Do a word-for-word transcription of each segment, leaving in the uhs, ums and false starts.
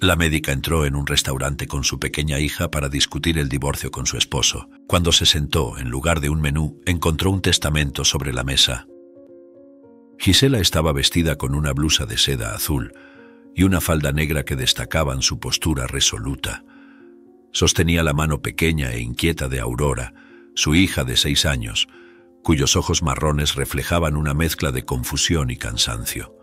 La médica entró en un restaurante con su pequeña hija para discutir el divorcio con su esposo. Cuando se sentó, en lugar de un menú, encontró un testamento sobre la mesa. Gisela estaba vestida con una blusa de seda azul y una falda negra que destacaban su postura resoluta. Sostenía la mano pequeña e inquieta de Aurora, su hija de seis años, cuyos ojos marrones reflejaban una mezcla de confusión y cansancio.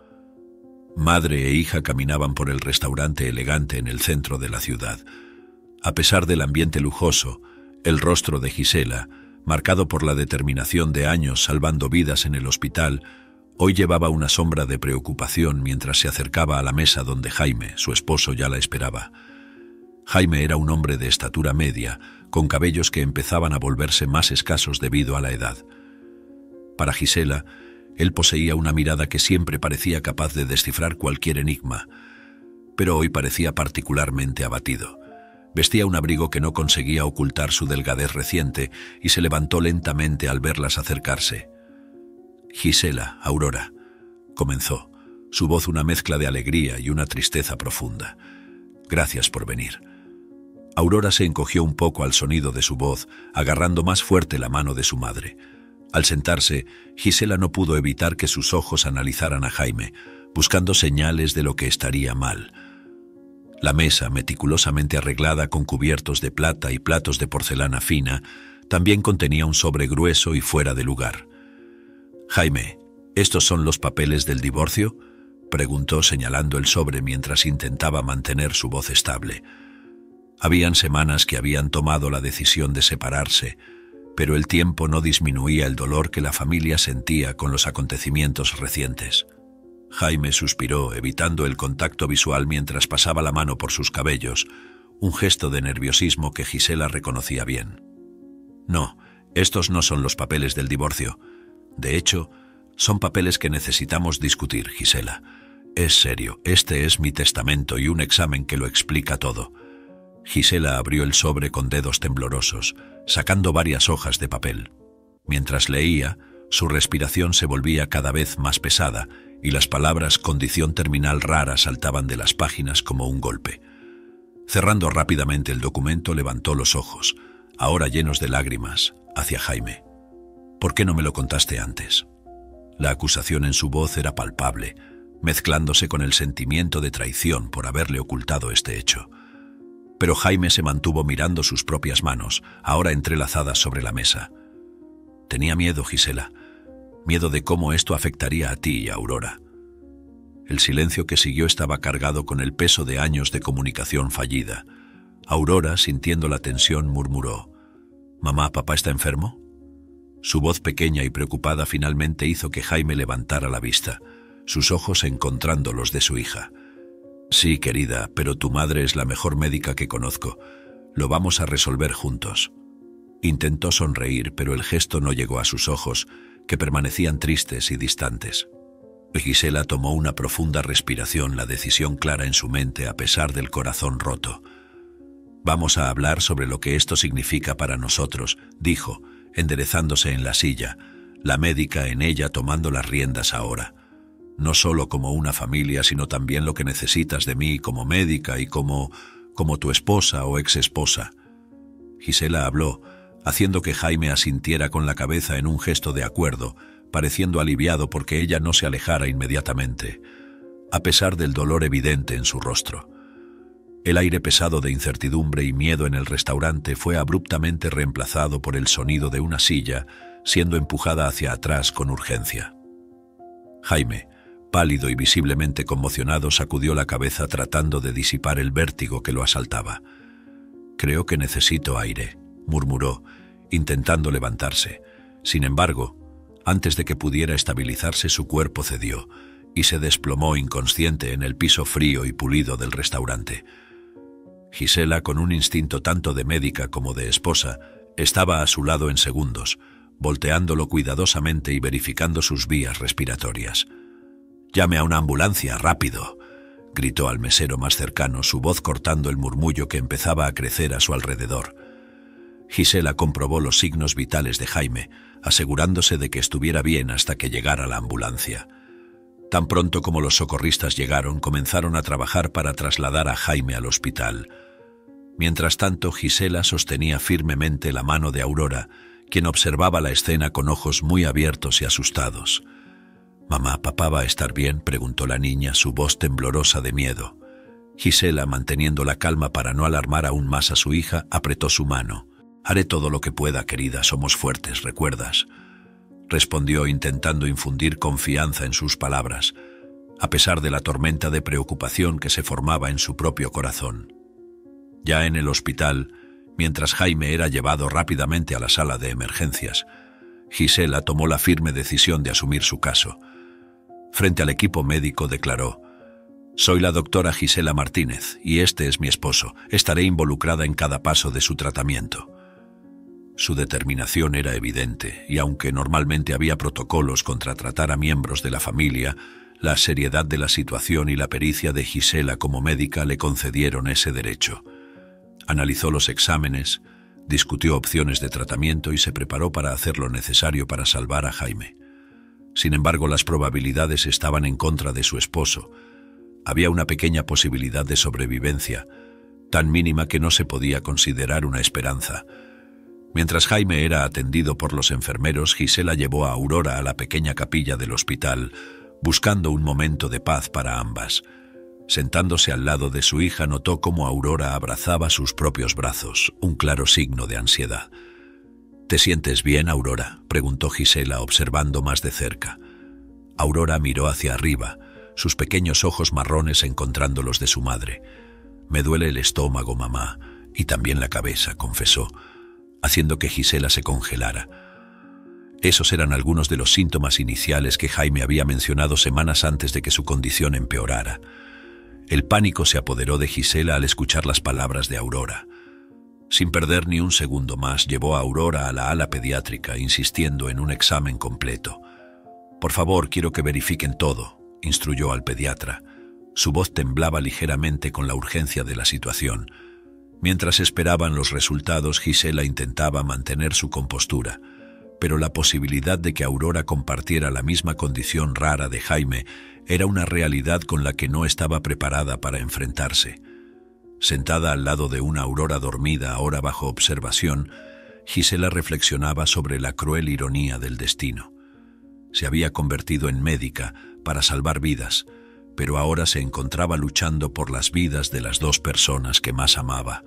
Madre e hija caminaban por el restaurante elegante en el centro de la ciudad. A pesar del ambiente lujoso, el rostro de Gisela, marcado por la determinación de años salvando vidas en el hospital, hoy llevaba una sombra de preocupación mientras se acercaba a la mesa donde Jaime, su esposo, ya la esperaba. Jaime era un hombre de estatura media, con cabellos que empezaban a volverse más escasos debido a la edad. Para Gisela, él poseía una mirada que siempre parecía capaz de descifrar cualquier enigma, pero hoy parecía particularmente abatido. Vestía un abrigo que no conseguía ocultar su delgadez reciente y se levantó lentamente al verlas acercarse. «Gisela, Aurora», comenzó, su voz una mezcla de alegría y una tristeza profunda. «Gracias por venir». Aurora se encogió un poco al sonido de su voz, agarrando más fuerte la mano de su madre. Al sentarse, Gisela no pudo evitar que sus ojos analizaran a Jaime, buscando señales de lo que estaría mal. La mesa, meticulosamente arreglada con cubiertos de plata y platos de porcelana fina, también contenía un sobre grueso y fuera de lugar. «Jaime, ¿estos son los papeles del divorcio?», preguntó señalando el sobre mientras intentaba mantener su voz estable. Habían semanas que habían tomado la decisión de separarse, pero el tiempo no disminuía el dolor que la familia sentía con los acontecimientos recientes. Jaime suspiró, evitando el contacto visual mientras pasaba la mano por sus cabellos, un gesto de nerviosismo que Gisela reconocía bien. «No, estos no son los papeles del divorcio. De hecho, son papeles que necesitamos discutir, Gisela. Es serio, este es mi testamento y un examen que lo explica todo». Gisela abrió el sobre con dedos temblorosos, sacando varias hojas de papel. Mientras leía, su respiración se volvía cada vez más pesada y las palabras «condición terminal rara» saltaban de las páginas como un golpe. Cerrando rápidamente el documento, levantó los ojos, ahora llenos de lágrimas, hacia Jaime. «¿Por qué no me lo contaste antes?». La acusación en su voz era palpable, mezclándose con el sentimiento de traición por haberle ocultado este hecho. Pero Jaime se mantuvo mirando sus propias manos, ahora entrelazadas sobre la mesa. «Tenía miedo, Gisela, miedo de cómo esto afectaría a ti y a Aurora». El silencio que siguió estaba cargado con el peso de años de comunicación fallida. Aurora, sintiendo la tensión, murmuró: «¿Mamá, papá está enfermo?». Su voz pequeña y preocupada finalmente hizo que Jaime levantara la vista, sus ojos encontrando los de su hija. «Sí, querida, pero tu madre es la mejor médica que conozco. Lo vamos a resolver juntos». Intentó sonreír, pero el gesto no llegó a sus ojos, que permanecían tristes y distantes. Gisela tomó una profunda respiración, la decisión clara en su mente a pesar del corazón roto. «Vamos a hablar sobre lo que esto significa para nosotros», dijo, enderezándose en la silla, la médica en ella tomando las riendas ahora. «No solo como una familia, sino también lo que necesitas de mí como médica y como, como tu esposa o exesposa». Gisela habló, haciendo que Jaime asintiera con la cabeza en un gesto de acuerdo, pareciendo aliviado porque ella no se alejara inmediatamente, a pesar del dolor evidente en su rostro. El aire pesado de incertidumbre y miedo en el restaurante fue abruptamente reemplazado por el sonido de una silla siendo empujada hacia atrás con urgencia. Jaime, pálido y visiblemente conmocionado, sacudió la cabeza tratando de disipar el vértigo que lo asaltaba. «Creo que necesito aire», murmuró, intentando levantarse. Sin embargo, antes de que pudiera estabilizarse, su cuerpo cedió y se desplomó inconsciente en el piso frío y pulido del restaurante. Gisela, con un instinto tanto de médica como de esposa, estaba a su lado en segundos, volteándolo cuidadosamente y verificando sus vías respiratorias. «Llame a una ambulancia, rápido», gritó al mesero más cercano, su voz cortando el murmullo que empezaba a crecer a su alrededor. Gisela comprobó los signos vitales de Jaime, asegurándose de que estuviera bien hasta que llegara la ambulancia. Tan pronto como los socorristas llegaron, comenzaron a trabajar para trasladar a Jaime al hospital. Mientras tanto, Gisela sostenía firmemente la mano de Aurora, quien observaba la escena con ojos muy abiertos y asustados. «Mamá, ¿papá va a estar bien?», preguntó la niña, su voz temblorosa de miedo. Gisela, manteniendo la calma para no alarmar aún más a su hija, apretó su mano. «Haré todo lo que pueda, querida, somos fuertes, ¿recuerdas?», respondió intentando infundir confianza en sus palabras, a pesar de la tormenta de preocupación que se formaba en su propio corazón. Ya en el hospital, mientras Jaime era llevado rápidamente a la sala de emergencias, Gisela tomó la firme decisión de asumir su caso. Frente al equipo médico declaró: «Soy la doctora Gisela Martínez y este es mi esposo. Estaré involucrada en cada paso de su tratamiento». Su determinación era evidente, y aunque normalmente había protocolos contra tratar a miembros de la familia, la seriedad de la situación y la pericia de Gisela como médica le concedieron ese derecho. Analizó los exámenes, discutió opciones de tratamiento y se preparó para hacer lo necesario para salvar a Jaime. Sin embargo, las probabilidades estaban en contra de su esposo. Había una pequeña posibilidad de sobrevivencia, tan mínima que no se podía considerar una esperanza. Mientras Jaime era atendido por los enfermeros, Gisela llevó a Aurora a la pequeña capilla del hospital, buscando un momento de paz para ambas. Sentándose al lado de su hija, notó cómo Aurora abrazaba sus propios brazos, un claro signo de ansiedad. «¿Te sientes bien, Aurora?», preguntó Gisela, observando más de cerca. Aurora miró hacia arriba, sus pequeños ojos marrones encontrando los de su madre. «Me duele el estómago, mamá, y también la cabeza», confesó, haciendo que Gisela se congelara. Esos eran algunos de los síntomas iniciales que Jaime había mencionado semanas antes de que su condición empeorara. El pánico se apoderó de Gisela al escuchar las palabras de Aurora. Sin perder ni un segundo más, llevó a Aurora a la ala pediátrica, insistiendo en un examen completo. «Por favor, quiero que verifiquen todo», instruyó al pediatra. Su voz temblaba ligeramente con la urgencia de la situación. Mientras esperaban los resultados, Gisela intentaba mantener su compostura, pero la posibilidad de que Aurora compartiera la misma condición rara de Jaime era una realidad con la que no estaba preparada para enfrentarse. Sentada al lado de una Aurora dormida, ahora bajo observación, Gisela reflexionaba sobre la cruel ironía del destino. Se había convertido en médica para salvar vidas, pero ahora se encontraba luchando por las vidas de las dos personas que más amaba.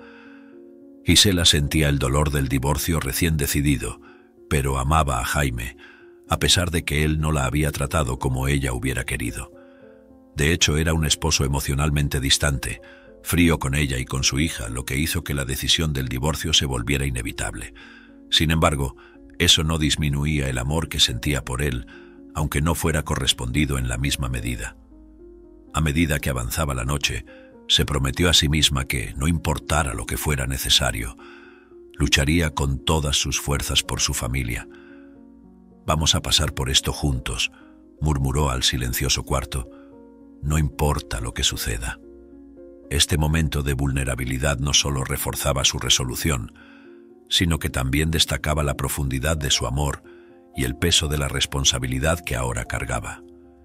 Gisela sentía el dolor del divorcio recién decidido, pero amaba a Jaime, a pesar de que él no la había tratado como ella hubiera querido. De hecho, era un esposo emocionalmente distante, frío con ella y con su hija, lo que hizo que la decisión del divorcio se volviera inevitable. Sin embargo, eso no disminuía el amor que sentía por él, aunque no fuera correspondido en la misma medida. A medida que avanzaba la noche, se prometió a sí misma que, no importara lo que fuera necesario, lucharía con todas sus fuerzas por su familia. «Vamos a pasar por esto juntos», murmuró al silencioso cuarto. «No importa lo que suceda». Este momento de vulnerabilidad no solo reforzaba su resolución, sino que también destacaba la profundidad de su amor y el peso de la responsabilidad que ahora cargaba.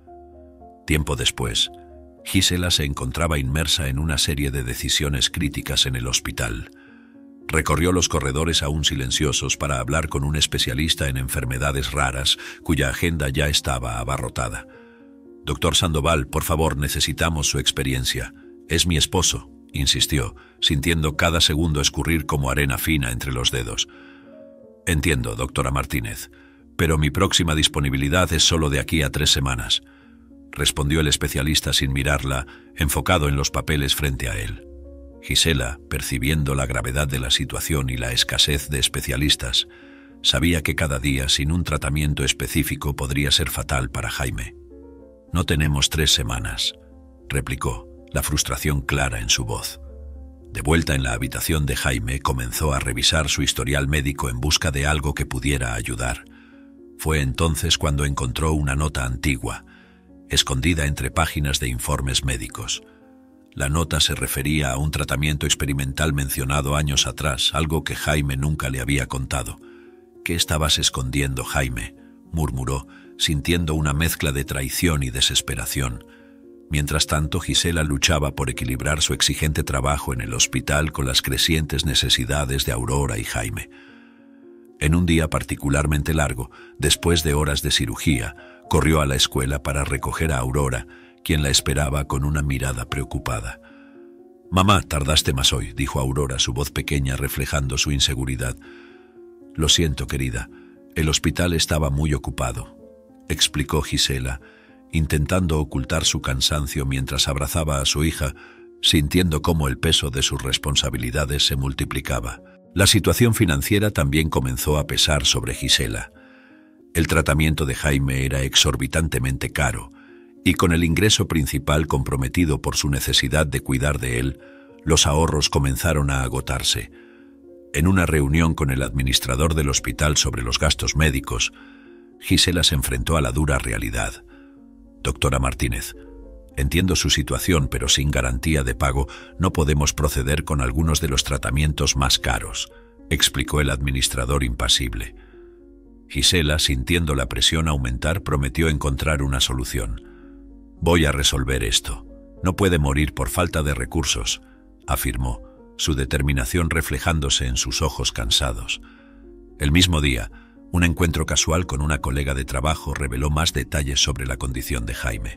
Tiempo después, Gisela se encontraba inmersa en una serie de decisiones críticas en el hospital. Recorrió los corredores aún silenciosos para hablar con un especialista en enfermedades raras, cuya agenda ya estaba abarrotada. «Doctor Sandoval, por favor, necesitamos su experiencia. Es mi esposo», insistió, sintiendo cada segundo escurrir como arena fina entre los dedos. «Entiendo, doctora Martínez, pero mi próxima disponibilidad es solo de aquí a tres semanas», respondió el especialista sin mirarla, enfocado en los papeles frente a él. Gisela, percibiendo la gravedad de la situación y la escasez de especialistas, sabía que cada día sin un tratamiento específico podría ser fatal para Jaime. «No tenemos tres semanas», replicó, la frustración clara en su voz. De vuelta en la habitación de Jaime, comenzó a revisar su historial médico en busca de algo que pudiera ayudar. Fue entonces cuando encontró una nota antigua, escondida entre páginas de informes médicos. La nota se refería a un tratamiento experimental mencionado años atrás, algo que Jaime nunca le había contado. «¿Qué estabas escondiendo, Jaime?», murmuró, sintiendo una mezcla de traición y desesperación. Mientras tanto, Gisela luchaba por equilibrar su exigente trabajo en el hospital con las crecientes necesidades de Aurora y Jaime. En un día particularmente largo, después de horas de cirugía, corrió a la escuela para recoger a Aurora, quien la esperaba con una mirada preocupada. «Mamá, tardaste más hoy», dijo Aurora, su voz pequeña reflejando su inseguridad. «Lo siento, querida, el hospital estaba muy ocupado», explicó Gisela, intentando ocultar su cansancio mientras abrazaba a su hija, sintiendo cómo el peso de sus responsabilidades se multiplicaba. La situación financiera también comenzó a pesar sobre Gisela. El tratamiento de Jaime era exorbitantemente caro, y con el ingreso principal comprometido por su necesidad de cuidar de él, los ahorros comenzaron a agotarse. En una reunión con el administrador del hospital sobre los gastos médicos, Gisela se enfrentó a la dura realidad. «Doctora Martínez, entiendo su situación, pero sin garantía de pago no podemos proceder con algunos de los tratamientos más caros», explicó el administrador impasible. Gisela, sintiendo la presión aumentar, prometió encontrar una solución. «Voy a resolver esto. No puede morir por falta de recursos», afirmó, su determinación reflejándose en sus ojos cansados. El mismo día, un encuentro casual con una colega de trabajo reveló más detalles sobre la condición de Jaime.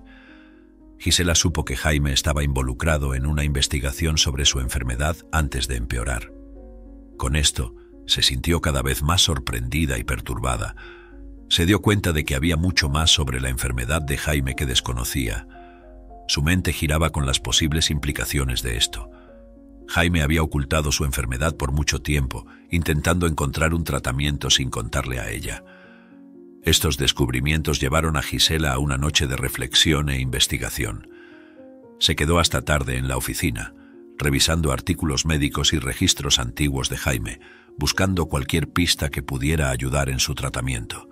Gisela supo que Jaime estaba involucrado en una investigación sobre su enfermedad antes de empeorar. Con esto, se sintió cada vez más sorprendida y perturbada. Se dio cuenta de que había mucho más sobre la enfermedad de Jaime que desconocía. Su mente giraba con las posibles implicaciones de esto. Jaime había ocultado su enfermedad por mucho tiempo, intentando encontrar un tratamiento sin contarle a ella. Estos descubrimientos llevaron a Gisela a una noche de reflexión e investigación. Se quedó hasta tarde en la oficina, revisando artículos médicos y registros antiguos de Jaime, buscando cualquier pista que pudiera ayudar en su tratamiento.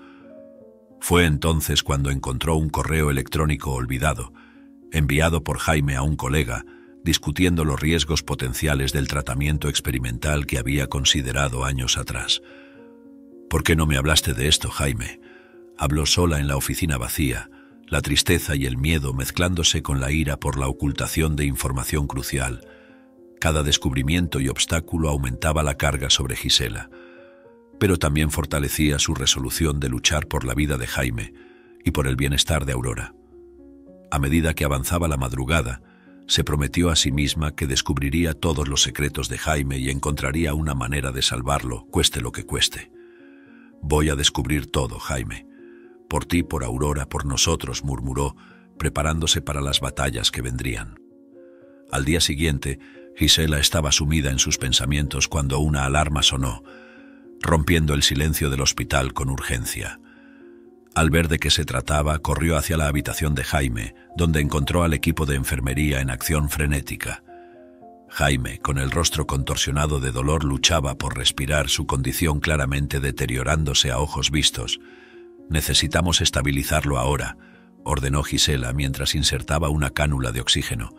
Fue entonces cuando encontró un correo electrónico olvidado, enviado por Jaime a un colega, discutiendo los riesgos potenciales del tratamiento experimental que había considerado años atrás. «¿Por qué no me hablaste de esto, Jaime?», habló sola en la oficina vacía, la tristeza y el miedo mezclándose con la ira por la ocultación de información crucial. Cada descubrimiento y obstáculo aumentaba la carga sobre Gisela, pero también fortalecía su resolución de luchar por la vida de Jaime y por el bienestar de Aurora. A medida que avanzaba la madrugada, se prometió a sí misma que descubriría todos los secretos de Jaime y encontraría una manera de salvarlo, cueste lo que cueste. «Voy a descubrir todo, Jaime. Por ti, por Aurora, por nosotros», murmuró, preparándose para las batallas que vendrían. Al día siguiente, Gisela estaba sumida en sus pensamientos cuando una alarma sonó, rompiendo el silencio del hospital con urgencia. Al ver de qué se trataba, corrió hacia la habitación de Jaime, donde encontró al equipo de enfermería en acción frenética. Jaime, con el rostro contorsionado de dolor, luchaba por respirar, su condición claramente deteriorándose a ojos vistos. «Necesitamos estabilizarlo ahora», ordenó Gisela mientras insertaba una cánula de oxígeno.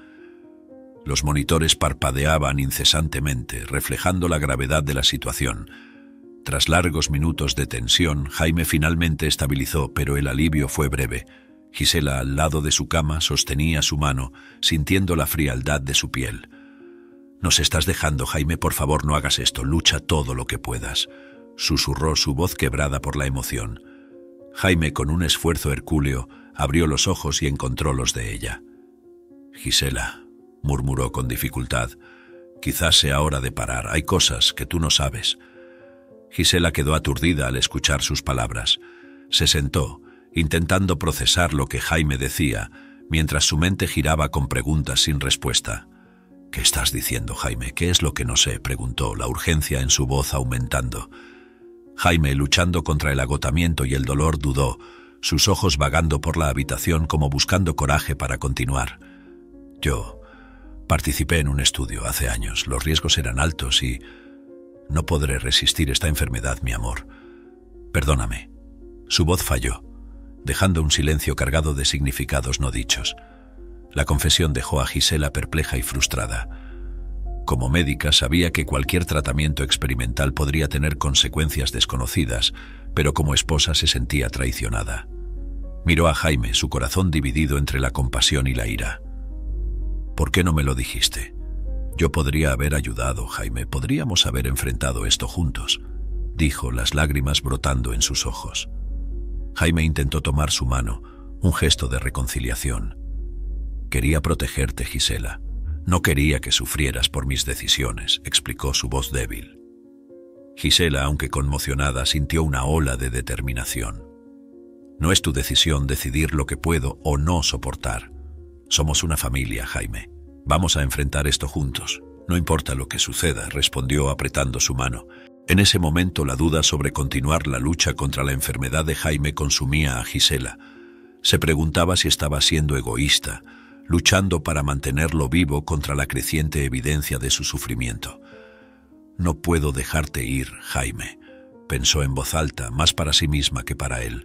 Los monitores parpadeaban incesantemente, reflejando la gravedad de la situación. Tras largos minutos de tensión, Jaime finalmente estabilizó, pero el alivio fue breve. Gisela, al lado de su cama, sostenía su mano, sintiendo la frialdad de su piel. «Nos estás dejando, Jaime, por favor no hagas esto, lucha todo lo que puedas», susurró su voz quebrada por la emoción. Jaime, con un esfuerzo hercúleo, abrió los ojos y encontró los de ella. «Gisela», murmuró con dificultad, «quizás sea hora de parar, hay cosas que tú no sabes». Gisela quedó aturdida al escuchar sus palabras. Se sentó, intentando procesar lo que Jaime decía, mientras su mente giraba con preguntas sin respuesta. «¿Qué estás diciendo, Jaime? ¿Qué es lo que no sé?», preguntó, la urgencia en su voz aumentando. Jaime, luchando contra el agotamiento y el dolor, dudó, sus ojos vagando por la habitación como buscando coraje para continuar. «Yo participé en un estudio hace años. Los riesgos eran altos y no podré resistir esta enfermedad, mi amor. Perdóname». Su voz falló, dejando un silencio cargado de significados no dichos. La confesión dejó a Gisela perpleja y frustrada. Como médica sabía que cualquier tratamiento experimental podría tener consecuencias desconocidas, pero como esposa se sentía traicionada. Miró a Jaime, su corazón dividido entre la compasión y la ira. ¿Por qué no me lo dijiste? Yo podría haber ayudado, Jaime, podríamos haber enfrentado esto juntos, dijo, las lágrimas brotando en sus ojos. Jaime intentó tomar su mano, un gesto de reconciliación. Quería protegerte, Gisela. No quería que sufrieras por mis decisiones, explicó su voz débil. Gisela, aunque conmocionada, sintió una ola de determinación. No es tu decisión decidir lo que puedo o no soportar. Somos una familia, Jaime. Vamos a enfrentar esto juntos. No importa lo que suceda, respondió apretando su mano. En ese momento la duda sobre continuar la lucha contra la enfermedad de Jaime consumía a Gisela. Se preguntaba si estaba siendo egoísta, luchando para mantenerlo vivo contra la creciente evidencia de su sufrimiento. No puedo dejarte ir, Jaime, pensó en voz alta, más para sí misma que para él.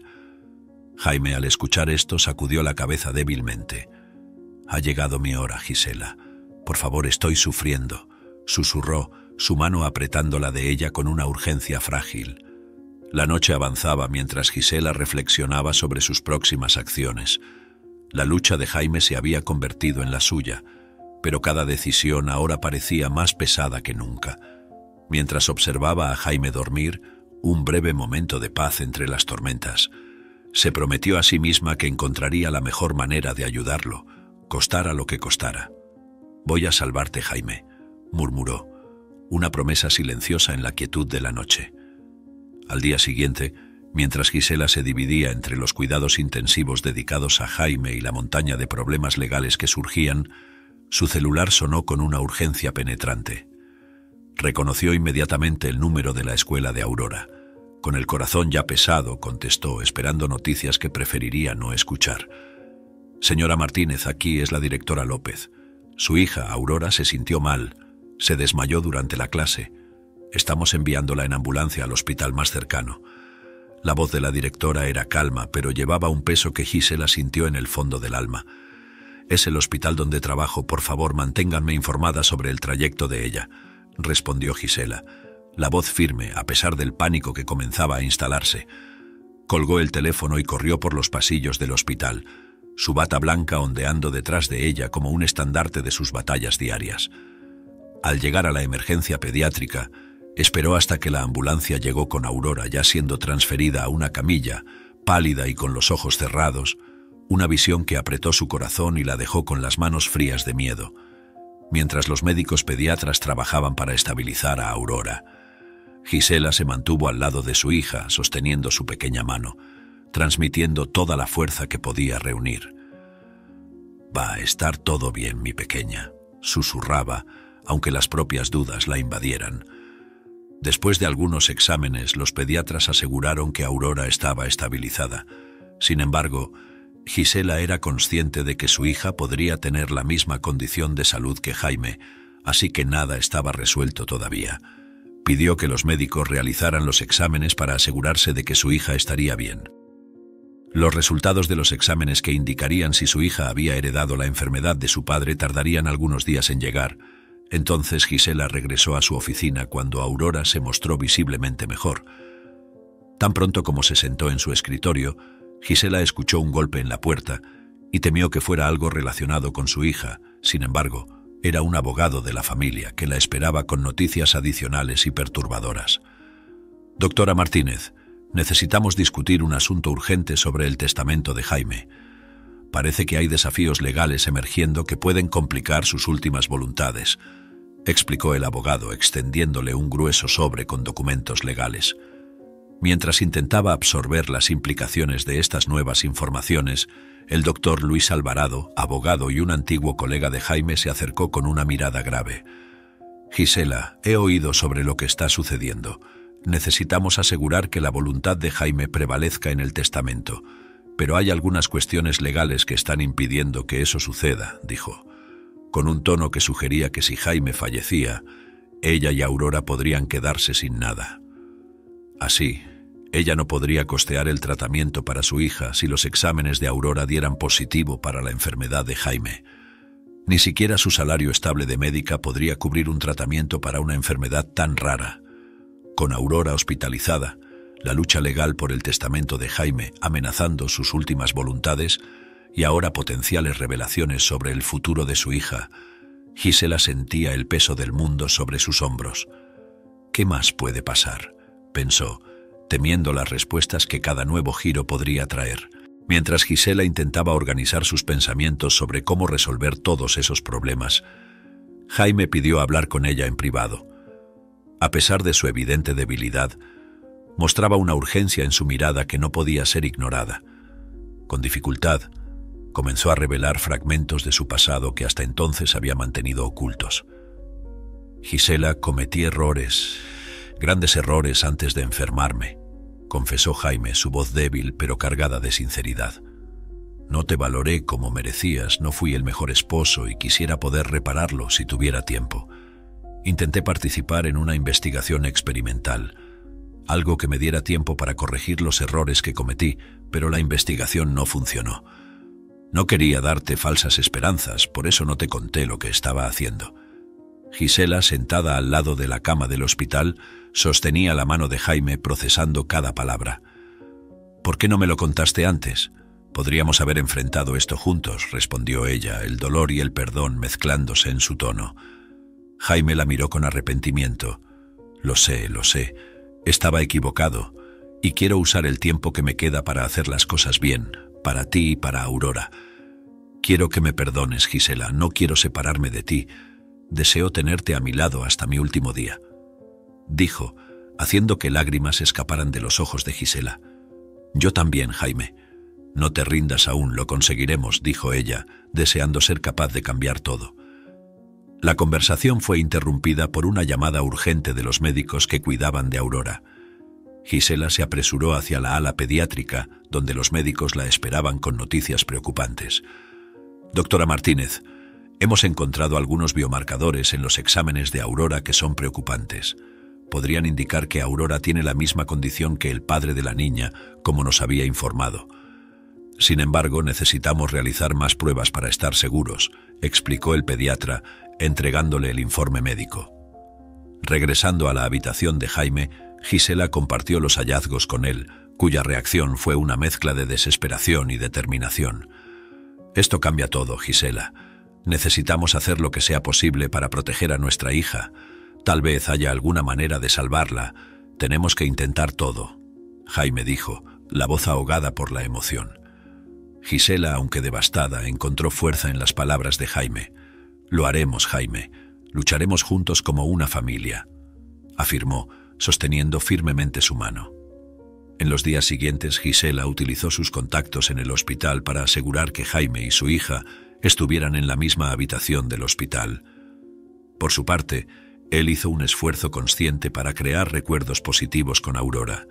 Jaime, al escuchar esto, sacudió la cabeza débilmente. Ha llegado mi hora, Gisela. Por favor, estoy sufriendo, susurró, su mano apretando la de ella con una urgencia frágil. La noche avanzaba mientras Gisela reflexionaba sobre sus próximas acciones. La lucha de Jaime se había convertido en la suya, pero cada decisión ahora parecía más pesada que nunca. Mientras observaba a Jaime dormir, un breve momento de paz entre las tormentas, se prometió a sí misma que encontraría la mejor manera de ayudarlo, costara lo que costara. «Voy a salvarte, Jaime», murmuró, una promesa silenciosa en la quietud de la noche. Al día siguiente, mientras Gisela se dividía entre los cuidados intensivos dedicados a Jaime y la montaña de problemas legales que surgían, su celular sonó con una urgencia penetrante. Reconoció inmediatamente el número de la escuela de Aurora. Con el corazón ya pesado, contestó, esperando noticias que preferiría no escuchar. «Señora Martínez, aquí es la directora López. Su hija, Aurora, se sintió mal. Se desmayó durante la clase. Estamos enviándola en ambulancia al hospital más cercano». La voz de la directora era calma, pero llevaba un peso que Gisela sintió en el fondo del alma. «Es el hospital donde trabajo. Por favor, manténganme informada sobre el trayecto de ella», respondió Gisela, la voz firme a pesar del pánico que comenzaba a instalarse. Colgó el teléfono y corrió por los pasillos del hospital, su bata blanca ondeando detrás de ella como un estandarte de sus batallas diarias. Al llegar a la emergencia pediátrica, esperó hasta que la ambulancia llegó con Aurora ya siendo transferida a una camilla, pálida y con los ojos cerrados, una visión que apretó su corazón y la dejó con las manos frías de miedo, mientras los médicos pediatras trabajaban para estabilizar a Aurora. Gisela se mantuvo al lado de su hija, sosteniendo su pequeña mano, transmitiendo toda la fuerza que podía reunir. «Va a estar todo bien, mi pequeña», susurraba, aunque las propias dudas la invadieran. Después de algunos exámenes, los pediatras aseguraron que Aurora estaba estabilizada. Sin embargo, Gisela era consciente de que su hija podría tener la misma condición de salud que Jaime, así que nada estaba resuelto todavía. Pidió que los médicos realizaran los exámenes para asegurarse de que su hija estaría bien. Los resultados de los exámenes que indicarían si su hija había heredado la enfermedad de su padre tardarían algunos días en llegar. Entonces Gisela regresó a su oficina cuando Aurora se mostró visiblemente mejor. Tan pronto como se sentó en su escritorio, Gisela escuchó un golpe en la puerta y temió que fuera algo relacionado con su hija. Sin embargo, era un abogado de la familia que la esperaba con noticias adicionales y perturbadoras. «Doctora Martínez, necesitamos discutir un asunto urgente sobre el testamento de Jaime. Parece que hay desafíos legales emergiendo que pueden complicar sus últimas voluntades», explicó el abogado, extendiéndole un grueso sobre con documentos legales. Mientras intentaba absorber las implicaciones de estas nuevas informaciones, el doctor Luis Alvarado, abogado y un antiguo colega de Jaime, se acercó con una mirada grave. «Gisela, he oído sobre lo que está sucediendo. Necesitamos asegurar que la voluntad de Jaime prevalezca en el testamento, pero hay algunas cuestiones legales que están impidiendo que eso suceda», dijo, con un tono que sugería que si Jaime fallecía, ella y Aurora podrían quedarse sin nada. Así, ella no podría costear el tratamiento para su hija si los exámenes de Aurora dieran positivo para la enfermedad de Jaime. Ni siquiera su salario estable de médica podría cubrir un tratamiento para una enfermedad tan rara. Con Aurora hospitalizada, la lucha legal por el testamento de Jaime amenazando sus últimas voluntades y ahora potenciales revelaciones sobre el futuro de su hija, Gisela sentía el peso del mundo sobre sus hombros. ¿Qué más puede pasar?, pensó, temiendo las respuestas que cada nuevo giro podría traer. Mientras Gisela intentaba organizar sus pensamientos sobre cómo resolver todos esos problemas, Jaime pidió hablar con ella en privado. A pesar de su evidente debilidad, mostraba una urgencia en su mirada que no podía ser ignorada. Con dificultad, comenzó a revelar fragmentos de su pasado que hasta entonces había mantenido ocultos. Gisela, cometí errores, grandes errores antes de enfermarme, confesó Jaime, su voz débil pero cargada de sinceridad. No te valoré como merecías, no fui el mejor esposo y quisiera poder repararlo si tuviera tiempo. Intenté participar en una investigación experimental, algo que me diera tiempo para corregir los errores que cometí, pero la investigación no funcionó. No quería darte falsas esperanzas, por eso no te conté lo que estaba haciendo. Gisela, sentada al lado de la cama del hospital, sostenía la mano de Jaime procesando cada palabra. ¿Por qué no me lo contaste antes? Podríamos haber enfrentado esto juntos, respondió ella, el dolor y el perdón mezclándose en su tono. Jaime la miró con arrepentimiento. Lo sé, lo sé. Estaba equivocado, y quiero usar el tiempo que me queda para hacer las cosas bien, para ti y para Aurora. Quiero que me perdones, Gisela, no quiero separarme de ti. Deseo tenerte a mi lado hasta mi último día, dijo, haciendo que lágrimas escaparan de los ojos de Gisela. Yo también, Jaime. No te rindas aún, lo conseguiremos, dijo ella, deseando ser capaz de cambiar todo. La conversación fue interrumpida por una llamada urgente de los médicos que cuidaban de Aurora. Gisela se apresuró hacia la ala pediátrica, donde los médicos la esperaban con noticias preocupantes. Doctora Martínez, hemos encontrado algunos biomarcadores en los exámenes de Aurora que son preocupantes. Podrían indicar que Aurora tiene la misma condición que el padre de la niña, como nos había informado. Sin embargo, necesitamos realizar más pruebas para estar seguros, explicó el pediatra, entregándole el informe médico. Regresando a la habitación de Jaime, Gisela compartió los hallazgos con él, cuya reacción fue una mezcla de desesperación y determinación. Esto cambia todo, Gisela. Necesitamos hacer lo que sea posible para proteger a nuestra hija. Tal vez haya alguna manera de salvarla. Tenemos que intentar todo, Jaime dijo, la voz ahogada por la emoción. Gisela, aunque devastada, encontró fuerza en las palabras de Jaime. Lo haremos, Jaime. Lucharemos juntos como una familia, afirmó, sosteniendo firmemente su mano. En los días siguientes, Gisela utilizó sus contactos en el hospital para asegurar que Jaime y su hija estuvieran en la misma habitación del hospital. Por su parte, él hizo un esfuerzo consciente para crear recuerdos positivos con Aurora.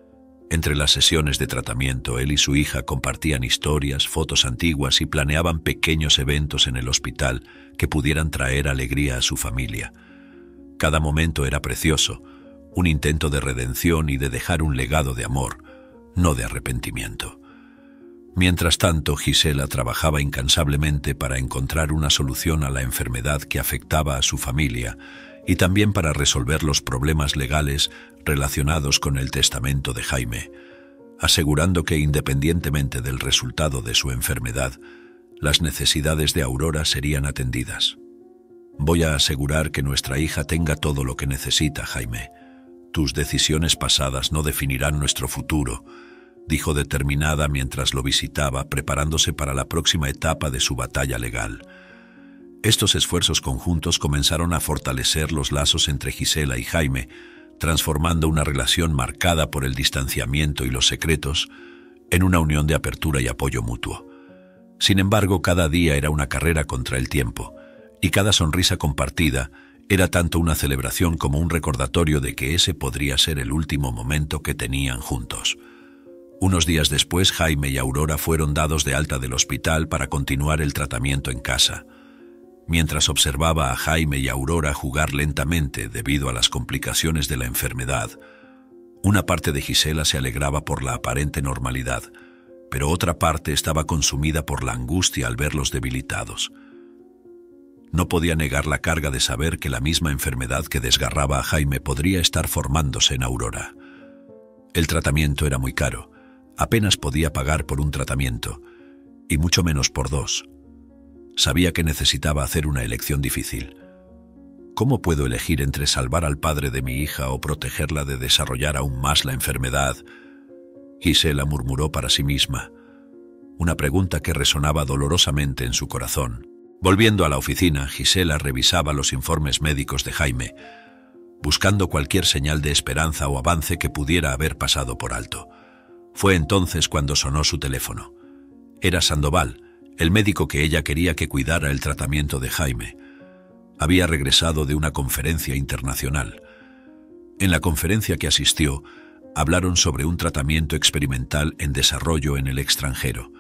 Entre las sesiones de tratamiento, él y su hija compartían historias, fotos antiguas y planeaban pequeños eventos en el hospital que pudieran traer alegría a su familia. Cada momento era precioso, un intento de redención y de dejar un legado de amor, no de arrepentimiento. Mientras tanto, Gisela trabajaba incansablemente para encontrar una solución a la enfermedad que afectaba a su familia y también para resolver los problemas legales relacionados con el testamento de Jaime, asegurando que independientemente del resultado de su enfermedad, las necesidades de Aurora serían atendidas. Voy a asegurar que nuestra hija tenga todo lo que necesita, Jaime. Tus decisiones pasadas no definirán nuestro futuro, dijo determinada mientras lo visitaba, preparándose para la próxima etapa de su batalla legal. Estos esfuerzos conjuntos comenzaron a fortalecer los lazos entre Gisela y Jaime, transformando una relación marcada por el distanciamiento y los secretos en una unión de apertura y apoyo mutuo. Sin embargo, cada día era una carrera contra el tiempo, y cada sonrisa compartida era tanto una celebración como un recordatorio de que ese podría ser el último momento que tenían juntos. Unos días después, Jaime y Aurora fueron dados de alta del hospital para continuar el tratamiento en casa. Mientras observaba a Jaime y Aurora jugar lentamente debido a las complicaciones de la enfermedad, una parte de Gisela se alegraba por la aparente normalidad, pero otra parte estaba consumida por la angustia al verlos debilitados. No podía negar la carga de saber que la misma enfermedad que desgarraba a Jaime podría estar formándose en Aurora. El tratamiento era muy caro. Apenas podía pagar por un tratamiento, y mucho menos por dos. Sabía que necesitaba hacer una elección difícil. ¿Cómo puedo elegir entre salvar al padre de mi hija o protegerla de desarrollar aún más la enfermedad? Gisela murmuró para sí misma, una pregunta que resonaba dolorosamente en su corazón. Volviendo a la oficina, Gisela revisaba los informes médicos de Jaime, buscando cualquier señal de esperanza o avance que pudiera haber pasado por alto. Fue entonces cuando sonó su teléfono. Era Sandoval, el médico que ella quería que cuidara el tratamiento de Jaime. Había regresado de una conferencia internacional. En la conferencia que asistió, hablaron sobre un tratamiento experimental en desarrollo en el extranjero.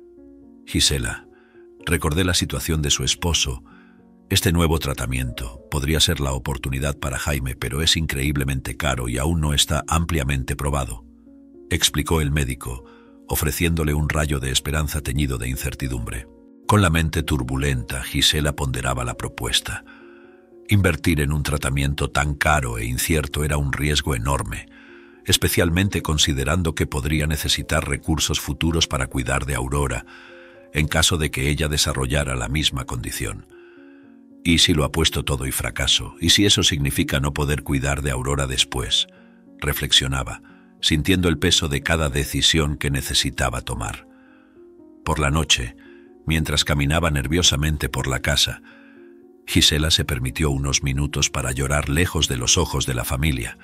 Gisela, recordé la situación de su esposo. Este nuevo tratamiento podría ser la oportunidad para Jaime, pero es increíblemente caro y aún no está ampliamente probado, explicó el médico, ofreciéndole un rayo de esperanza teñido de incertidumbre. Con la mente turbulenta, Gisela ponderaba la propuesta. Invertir en un tratamiento tan caro e incierto era un riesgo enorme, especialmente considerando que podría necesitar recursos futuros para cuidar de Aurora, en caso de que ella desarrollara la misma condición. ¿Y si lo apuesto todo y fracaso? ¿Y si eso significa no poder cuidar de Aurora después? Reflexionaba, sintiendo el peso de cada decisión que necesitaba tomar. Por la noche, mientras caminaba nerviosamente por la casa, Gisela se permitió unos minutos para llorar lejos de los ojos de la familia.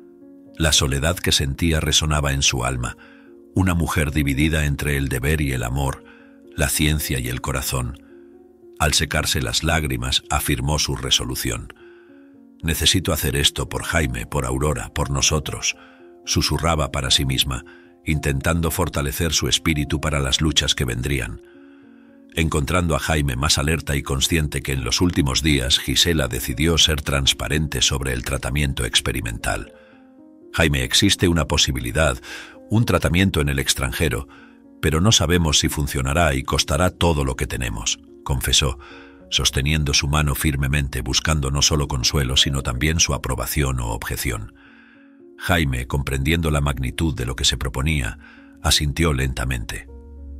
La soledad que sentía resonaba en su alma, una mujer dividida entre el deber y el amor, la ciencia y el corazón. Al secarse las lágrimas, afirmó su resolución. «Necesito hacer esto por Jaime, por Aurora, por nosotros», susurraba para sí misma, intentando fortalecer su espíritu para las luchas que vendrían. Encontrando a Jaime más alerta y consciente que en los últimos días, Gisela decidió ser transparente sobre el tratamiento experimental. «Jaime, existe una posibilidad, un tratamiento en el extranjero, pero no sabemos si funcionará y costará todo lo que tenemos», confesó, sosteniendo su mano firmemente, buscando no solo consuelo, sino también su aprobación o objeción. Jaime, comprendiendo la magnitud de lo que se proponía, asintió lentamente.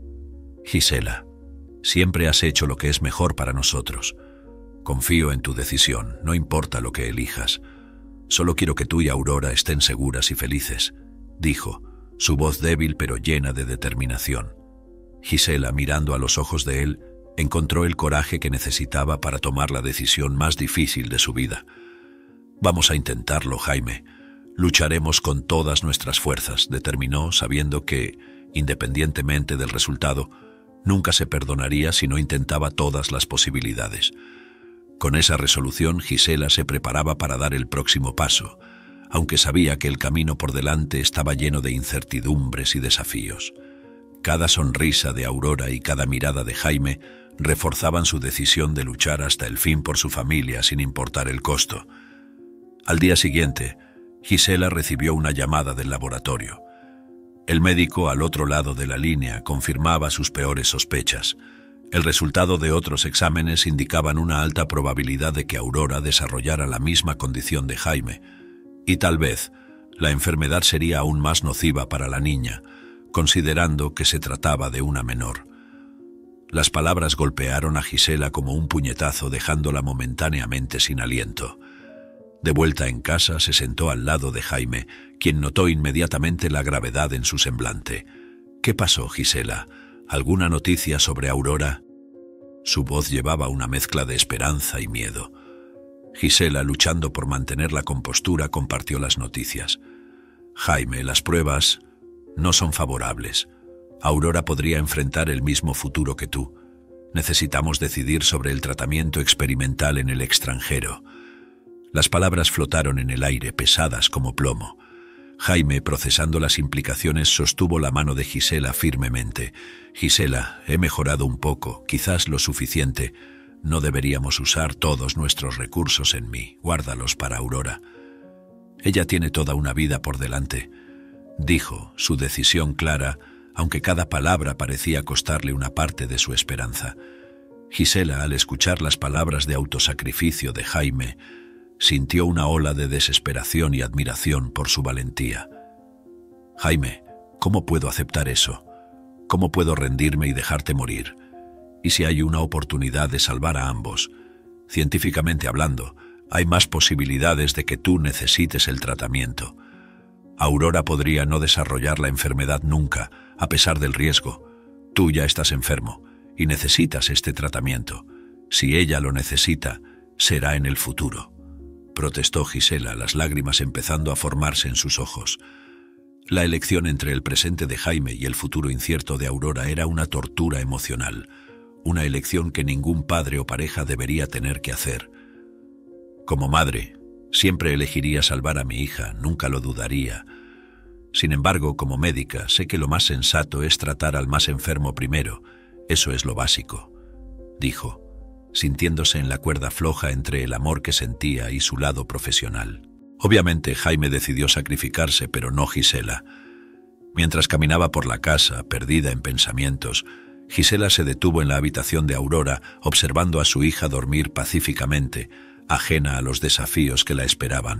«Gisela, siempre has hecho lo que es mejor para nosotros. Confío en tu decisión, no importa lo que elijas. Solo quiero que tú y Aurora estén seguras y felices», dijo, su voz débil pero llena de determinación. Gisela, mirando a los ojos de él, encontró el coraje que necesitaba para tomar la decisión más difícil de su vida. «Vamos a intentarlo, Jaime. Lucharemos con todas nuestras fuerzas», determinó, sabiendo que, independientemente del resultado, nunca se perdonaría si no intentaba todas las posibilidades. Con esa resolución, Gisela se preparaba para dar el próximo paso, aunque sabía que el camino por delante estaba lleno de incertidumbres y desafíos. Cada sonrisa de Aurora y cada mirada de Jaime reforzaban su decisión de luchar hasta el fin por su familia sin importar el costo. Al día siguiente, Gisela recibió una llamada del laboratorio. El médico al otro lado de la línea confirmaba sus peores sospechas. El resultado de otros exámenes indicaban una alta probabilidad de que Aurora desarrollara la misma condición de Jaime, y tal vez la enfermedad sería aún más nociva para la niña, considerando que se trataba de una menor. Las palabras golpearon a Gisela como un puñetazo, dejándola momentáneamente sin aliento. De vuelta en casa, se sentó al lado de Jaime, quien notó inmediatamente la gravedad en su semblante. «¿Qué pasó, Gisela? ¿Alguna noticia sobre Aurora?» Su voz llevaba una mezcla de esperanza y miedo. Gisela, luchando por mantener la compostura, compartió las noticias. «Jaime, las pruebas no son favorables. Aurora podría enfrentar el mismo futuro que tú. Necesitamos decidir sobre el tratamiento experimental en el extranjero». Las palabras flotaron en el aire, pesadas como plomo. Jaime, procesando las implicaciones, sostuvo la mano de Gisela firmemente. «Gisela, he mejorado un poco, quizás lo suficiente. No deberíamos usar todos nuestros recursos en mí. Guárdalos para Aurora. Ella tiene toda una vida por delante», dijo, su decisión clara, aunque cada palabra parecía costarle una parte de su esperanza. Gisela, al escuchar las palabras de autosacrificio de Jaime, sintió una ola de desesperación y admiración por su valentía. Jaime, ¿cómo puedo aceptar eso? ¿Cómo puedo rendirme y dejarte morir? ¿Y si hay una oportunidad de salvar a ambos? Científicamente hablando, hay más posibilidades de que tú necesites el tratamiento. Aurora podría no desarrollar la enfermedad nunca, a pesar del riesgo. Tú ya estás enfermo y necesitas este tratamiento. Si ella lo necesita, será en el futuro, protestó Gisela, las lágrimas empezando a formarse en sus ojos. La elección entre el presente de Jaime y el futuro incierto de Aurora era una tortura emocional, una elección que ningún padre o pareja debería tener que hacer. Como madre, siempre elegiría salvar a mi hija, nunca lo dudaría. Sin embargo, como médica, sé que lo más sensato es tratar al más enfermo primero. Eso es lo básico, dijo, sintiéndose en la cuerda floja entre el amor que sentía y su lado profesional. Obviamente, Jaime decidió sacrificarse, pero no Gisela. Mientras caminaba por la casa, perdida en pensamientos, Gisela se detuvo en la habitación de Aurora, observando a su hija dormir pacíficamente, ajena a los desafíos que la esperaban.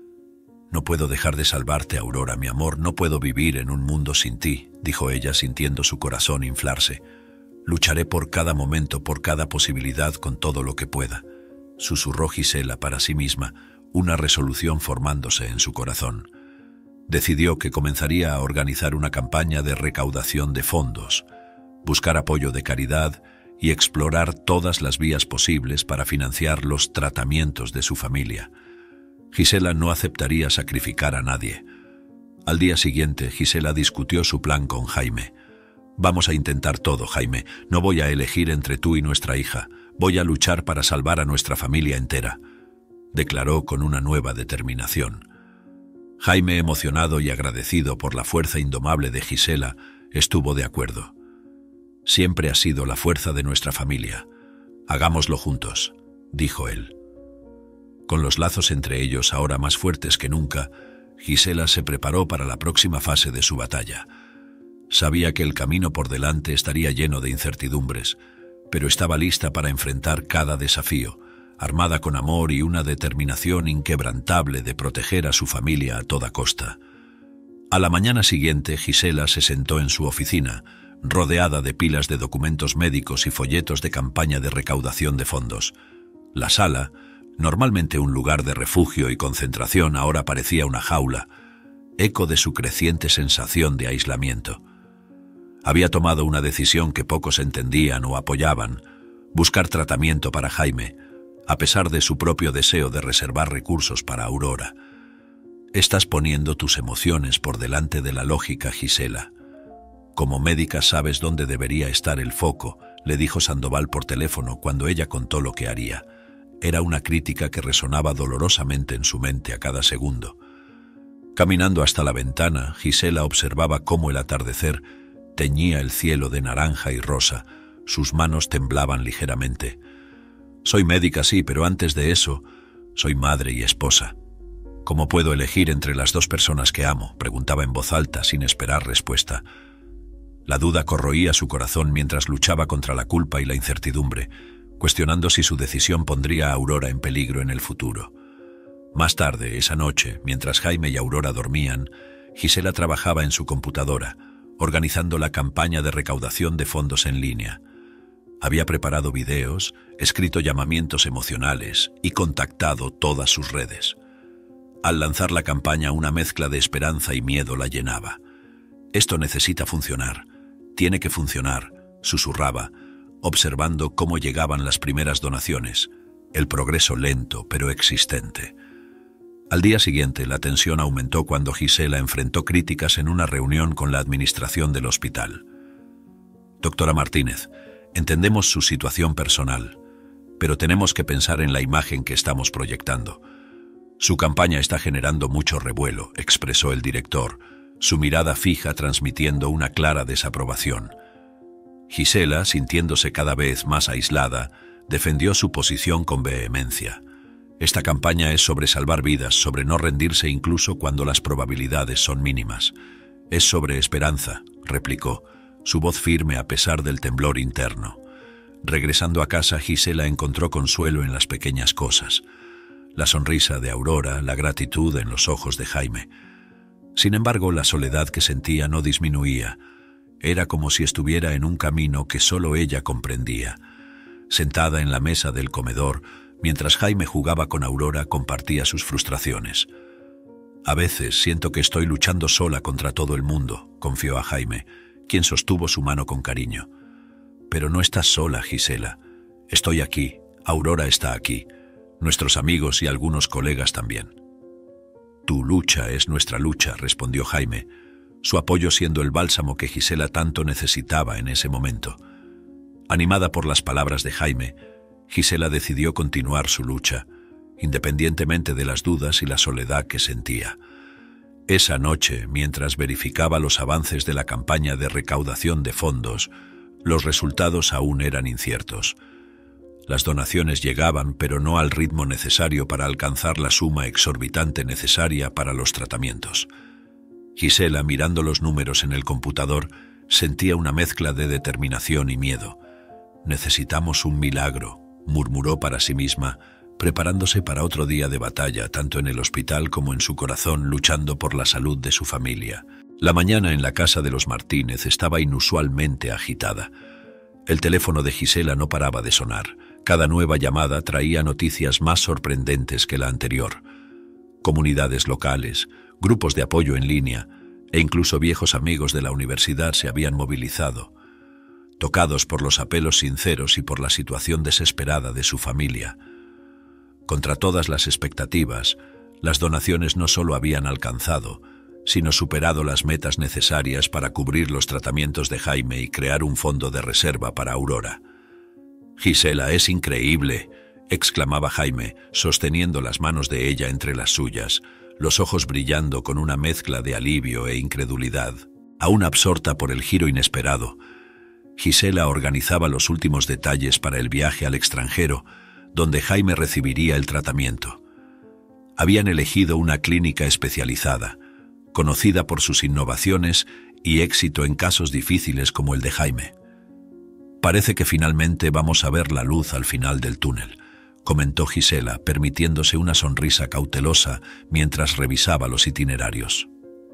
«No puedo dejar de salvarte, Aurora, mi amor, no puedo vivir en un mundo sin ti», dijo ella, sintiendo su corazón inflarse. «Lucharé por cada momento, por cada posibilidad, con todo lo que pueda», susurró Gisela para sí misma, una resolución formándose en su corazón. Decidió que comenzaría a organizar una campaña de recaudación de fondos, buscar apoyo de caridad y explorar todas las vías posibles para financiar los tratamientos de su familia. Gisela no aceptaría sacrificar a nadie. Al día siguiente, Gisela discutió su plan con Jaime. «Vamos a intentar todo, Jaime. No voy a elegir entre tú y nuestra hija. Voy a luchar para salvar a nuestra familia entera», declaró con una nueva determinación. Jaime, emocionado y agradecido por la fuerza indomable de Gisela, estuvo de acuerdo. «Siempre has sido la fuerza de nuestra familia. Hagámoslo juntos», dijo él. Con los lazos entre ellos ahora más fuertes que nunca, Gisela se preparó para la próxima fase de su batalla. Sabía que el camino por delante estaría lleno de incertidumbres, pero estaba lista para enfrentar cada desafío, armada con amor y una determinación inquebrantable de proteger a su familia a toda costa. A la mañana siguiente, Gisela se sentó en su oficina, rodeada de pilas de documentos médicos y folletos de campaña de recaudación de fondos. La sala, normalmente un lugar de refugio y concentración, ahora parecía una jaula, eco de su creciente sensación de aislamiento. Había tomado una decisión que pocos entendían o apoyaban: buscar tratamiento para Jaime, a pesar de su propio deseo de reservar recursos para Aurora. «Estás poniendo tus emociones por delante de la lógica, Gisela. Como médica sabes dónde debería estar el foco», le dijo Sandoval por teléfono cuando ella contó lo que haría. Era una crítica que resonaba dolorosamente en su mente a cada segundo. Caminando hasta la ventana, Gisela observaba cómo el atardecer teñía el cielo de naranja y rosa. Sus manos temblaban ligeramente. «Soy médica, sí, pero antes de eso, soy madre y esposa. ¿Cómo puedo elegir entre las dos personas que amo?», preguntaba en voz alta, sin esperar respuesta. La duda corroía su corazón mientras luchaba contra la culpa y la incertidumbre, cuestionando si su decisión pondría a Aurora en peligro en el futuro. Más tarde, esa noche, mientras Jaime y Aurora dormían, Gisela trabajaba en su computadora, organizando la campaña de recaudación de fondos en línea. Había preparado videos, escrito llamamientos emocionales y contactado todas sus redes. Al lanzar la campaña, una mezcla de esperanza y miedo la llenaba. «Esto necesita funcionar, tiene que funcionar», susurraba, observando cómo llegaban las primeras donaciones, el progreso lento pero existente. Al día siguiente, la tensión aumentó cuando Gisela enfrentó críticas en una reunión con la administración del hospital. «Doctora Martínez, entendemos su situación personal, pero tenemos que pensar en la imagen que estamos proyectando. Su campaña está generando mucho revuelo», expresó el director, su mirada fija transmitiendo una clara desaprobación. Gisela, sintiéndose cada vez más aislada, defendió su posición con vehemencia. «Esta campaña es sobre salvar vidas, sobre no rendirse incluso cuando las probabilidades son mínimas. Es sobre esperanza», replicó, su voz firme a pesar del temblor interno. Regresando a casa, Gisela encontró consuelo en las pequeñas cosas: la sonrisa de Aurora, la gratitud en los ojos de Jaime. Sin embargo, la soledad que sentía no disminuía. Era como si estuviera en un camino que solo ella comprendía. Sentada en la mesa del comedor, mientras Jaime jugaba con Aurora, compartía sus frustraciones. «A veces siento que estoy luchando sola contra todo el mundo», confió a Jaime, quien sostuvo su mano con cariño. «Pero no estás sola, Gisela. Estoy aquí, Aurora está aquí, nuestros amigos y algunos colegas también». «Tu lucha es nuestra lucha», respondió Jaime, su apoyo siendo el bálsamo que Gisela tanto necesitaba en ese momento. Animada por las palabras de Jaime, Gisela decidió continuar su lucha, independientemente de las dudas y la soledad que sentía. Esa noche, mientras verificaba los avances de la campaña de recaudación de fondos, los resultados aún eran inciertos. Las donaciones llegaban, pero no al ritmo necesario para alcanzar la suma exorbitante necesaria para los tratamientos. Gisela, mirando los números en el computador, sentía una mezcla de determinación y miedo. «Necesitamos un milagro», murmuró para sí misma, preparándose para otro día de batalla, tanto en el hospital como en su corazón, luchando por la salud de su familia. La mañana en la casa de los Martínez estaba inusualmente agitada. El teléfono de Gisela no paraba de sonar. Cada nueva llamada traía noticias más sorprendentes que la anterior. Comunidades locales, grupos de apoyo en línea e incluso viejos amigos de la universidad se habían movilizado, tocados por los apelos sinceros y por la situación desesperada de su familia. Contra todas las expectativas, las donaciones no solo habían alcanzado, sino superado las metas necesarias para cubrir los tratamientos de Jaime y crear un fondo de reserva para Aurora. «Gisela, es increíble», exclamaba Jaime, sosteniendo las manos de ella entre las suyas, los ojos brillando con una mezcla de alivio e incredulidad, aún absorta por el giro inesperado. Gisela organizaba los últimos detalles para el viaje al extranjero, donde Jaime recibiría el tratamiento. Habían elegido una clínica especializada, conocida por sus innovaciones y éxito en casos difíciles como el de Jaime. «Parece que finalmente vamos a ver la luz al final del túnel», comentó Gisela, permitiéndose una sonrisa cautelosa mientras revisaba los itinerarios.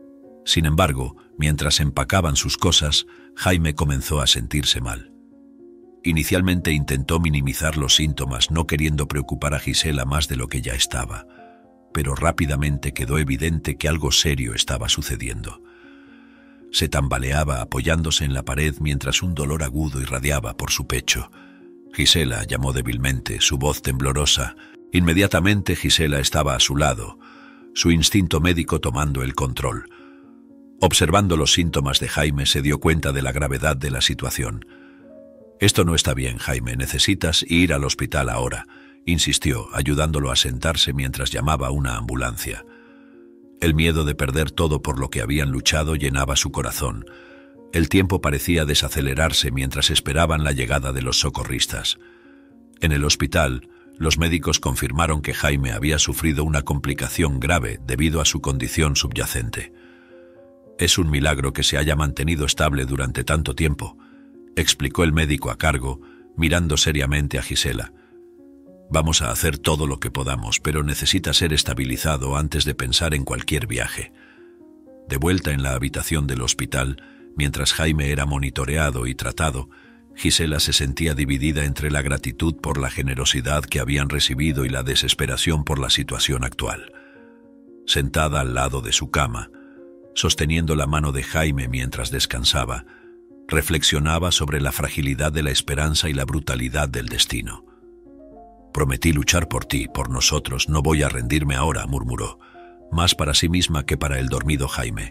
Sin embargo, mientras empacaban sus cosas, Jaime comenzó a sentirse mal. Inicialmente intentó minimizar los síntomas, no queriendo preocupar a Gisela más de lo que ya estaba, pero rápidamente quedó evidente que algo serio estaba sucediendo. Se tambaleaba apoyándose en la pared mientras un dolor agudo irradiaba por su pecho. Gisela llamó débilmente, su voz temblorosa. Inmediatamente Gisela estaba a su lado, su instinto médico tomando el control. Observando los síntomas de Jaime, se dio cuenta de la gravedad de la situación. «Esto no está bien, Jaime, necesitas ir al hospital ahora», insistió, ayudándolo a sentarse mientras llamaba a una ambulancia. El miedo de perder todo por lo que habían luchado llenaba su corazón. El tiempo parecía desacelerarse mientras esperaban la llegada de los socorristas. En el hospital, los médicos confirmaron que Jaime había sufrido una complicación grave debido a su condición subyacente. «Es un milagro que se haya mantenido estable durante tanto tiempo», explicó el médico a cargo, mirando seriamente a Gisela. «Vamos a hacer todo lo que podamos, pero necesita ser estabilizado antes de pensar en cualquier viaje». De vuelta en la habitación del hospital, mientras Jaime era monitoreado y tratado, Gisela se sentía dividida entre la gratitud por la generosidad que habían recibido y la desesperación por la situación actual. Sentada al lado de su cama, sosteniendo la mano de Jaime mientras descansaba, reflexionaba sobre la fragilidad de la esperanza y la brutalidad del destino. «Prometí luchar por ti, por nosotros, no voy a rendirme ahora», murmuró, más para sí misma que para el dormido Jaime.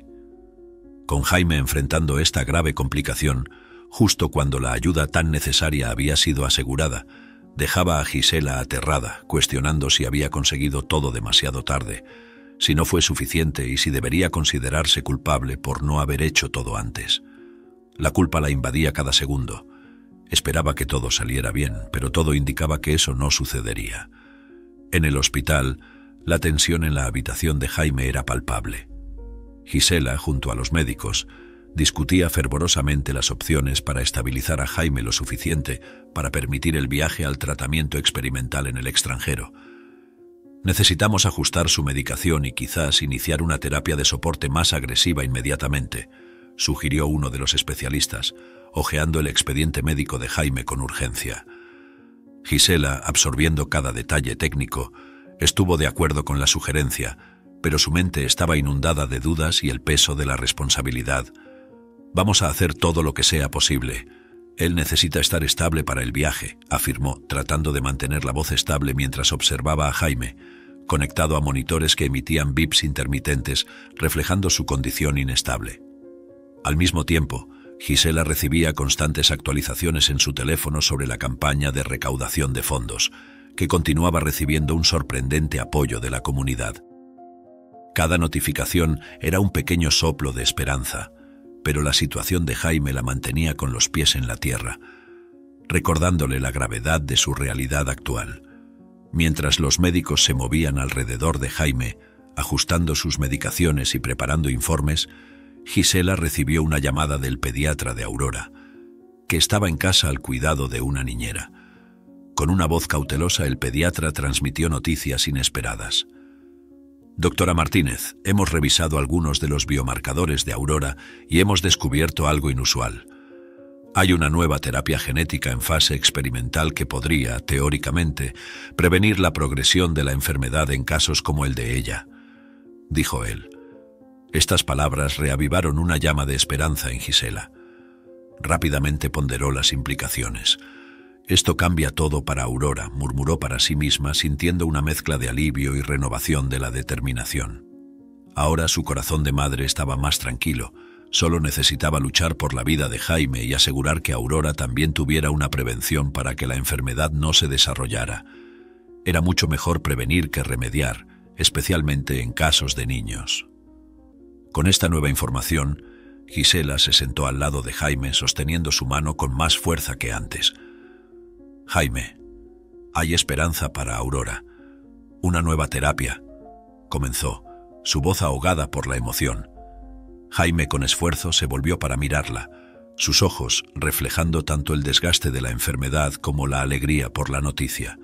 Con Jaime enfrentando esta grave complicación, justo cuando la ayuda tan necesaria había sido asegurada, dejaba a Gisela aterrada, cuestionando si había conseguido todo demasiado tarde, si no fue suficiente y si debería considerarse culpable por no haber hecho todo antes. La culpa la invadía cada segundo. Esperaba que todo saliera bien, pero todo indicaba que eso no sucedería. En el hospital, la tensión en la habitación de Jaime era palpable. Gisela, junto a los médicos, discutía fervorosamente las opciones para estabilizar a Jaime lo suficiente para permitir el viaje al tratamiento experimental en el extranjero. Necesitamos ajustar su medicación y quizás iniciar una terapia de soporte más agresiva inmediatamente, sugirió uno de los especialistas, hojeando el expediente médico de Jaime con urgencia. Gisela, absorbiendo cada detalle técnico, estuvo de acuerdo con la sugerencia, pero su mente estaba inundada de dudas y el peso de la responsabilidad. Vamos a hacer todo lo que sea posible. Él necesita estar estable para el viaje, afirmó, tratando de mantener la voz estable mientras observaba a Jaime, conectado a monitores que emitían bips intermitentes, reflejando su condición inestable. Al mismo tiempo, Gisela recibía constantes actualizaciones en su teléfono sobre la campaña de recaudación de fondos, que continuaba recibiendo un sorprendente apoyo de la comunidad. Cada notificación era un pequeño soplo de esperanza, pero la situación de Jaime la mantenía con los pies en la tierra, recordándole la gravedad de su realidad actual. Mientras los médicos se movían alrededor de Jaime, ajustando sus medicaciones y preparando informes, Gisela recibió una llamada del pediatra de Aurora, que estaba en casa al cuidado de una niñera. Con una voz cautelosa, el pediatra transmitió noticias inesperadas. Doctora Martínez, hemos revisado algunos de los biomarcadores de Aurora y hemos descubierto algo inusual. Hay una nueva terapia genética en fase experimental que podría, teóricamente, prevenir la progresión de la enfermedad en casos como el de ella, dijo él. Estas palabras reavivaron una llama de esperanza en Gisela. Rápidamente ponderó las implicaciones. Esto cambia todo para Aurora, murmuró para sí misma, sintiendo una mezcla de alivio y renovación de la determinación. Ahora su corazón de madre estaba más tranquilo, solo necesitaba luchar por la vida de Jaime y asegurar que Aurora también tuviera una prevención para que la enfermedad no se desarrollara. Era mucho mejor prevenir que remediar, especialmente en casos de niños. Con esta nueva información, Gisela se sentó al lado de Jaime sosteniendo su mano con más fuerza que antes. Jaime, hay esperanza para Aurora. Una nueva terapia, comenzó, su voz ahogada por la emoción. Jaime con esfuerzo se volvió para mirarla, sus ojos reflejando tanto el desgaste de la enfermedad como la alegría por la noticia.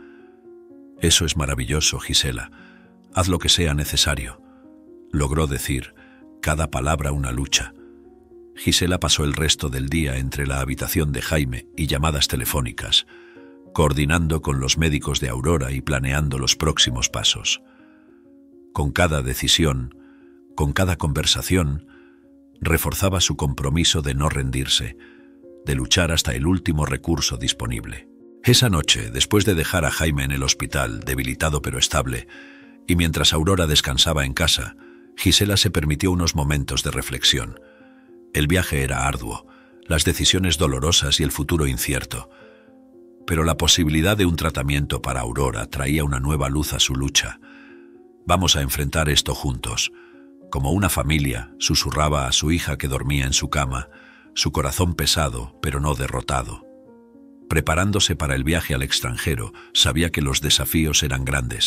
Eso es maravilloso, Gisela. Haz lo que sea necesario. Logró decir, cada palabra una lucha. Gisela pasó el resto del día entre la habitación de Jaime y llamadas telefónicas, coordinando con los médicos de Aurora y planeando los próximos pasos. Con cada decisión, con cada conversación, reforzaba su compromiso de no rendirse, de luchar hasta el último recurso disponible. Esa noche, después de dejar a Jaime en el hospital, debilitado pero estable, y mientras Aurora descansaba en casa, Gisela se permitió unos momentos de reflexión. El viaje era arduo, las decisiones dolorosas y el futuro incierto, pero la posibilidad de un tratamiento para Aurora traía una nueva luz a su lucha. Vamos a enfrentar esto juntos. Como una familia, susurraba a su hija que dormía en su cama, su corazón pesado, pero no derrotado. Preparándose para el viaje al extranjero, sabía que los desafíos eran grandes,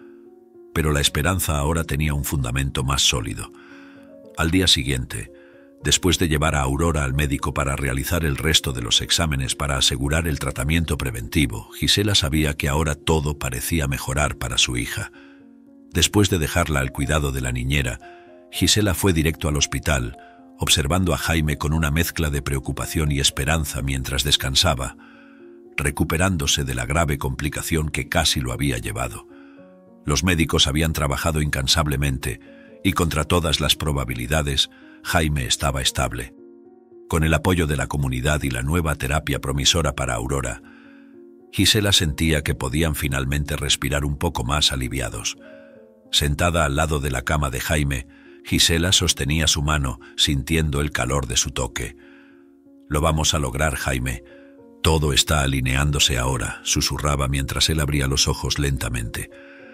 pero la esperanza ahora tenía un fundamento más sólido. Al día siguiente, después de llevar a Aurora al médico para realizar el resto de los exámenes para asegurar el tratamiento preventivo, Gisela sabía que ahora todo parecía mejorar para su hija. Después de dejarla al cuidado de la niñera, Gisela fue directo al hospital, observando a Jaime con una mezcla de preocupación y esperanza mientras descansaba, recuperándose de la grave complicación que casi lo había llevado. Los médicos habían trabajado incansablemente y, contra todas las probabilidades, Jaime estaba estable. Con el apoyo de la comunidad y la nueva terapia promisora para Aurora, Gisela sentía que podían finalmente respirar un poco más aliviados. Sentada al lado de la cama de Jaime, Gisela sostenía su mano, sintiendo el calor de su toque. «Lo vamos a lograr, Jaime. Todo está alineándose ahora», susurraba mientras él abría los ojos lentamente.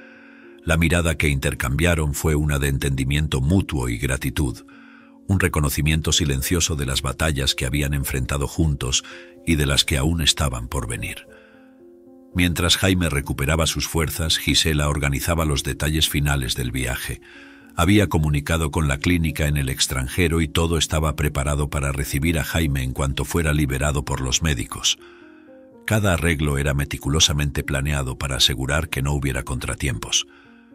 La mirada que intercambiaron fue una de entendimiento mutuo y gratitud, un reconocimiento silencioso de las batallas que habían enfrentado juntos y de las que aún estaban por venir. Mientras Jaime recuperaba sus fuerzas, Gisela organizaba los detalles finales del viaje. Había comunicado con la clínica en el extranjero y todo estaba preparado para recibir a Jaime en cuanto fuera liberado por los médicos. Cada arreglo era meticulosamente planeado para asegurar que no hubiera contratiempos.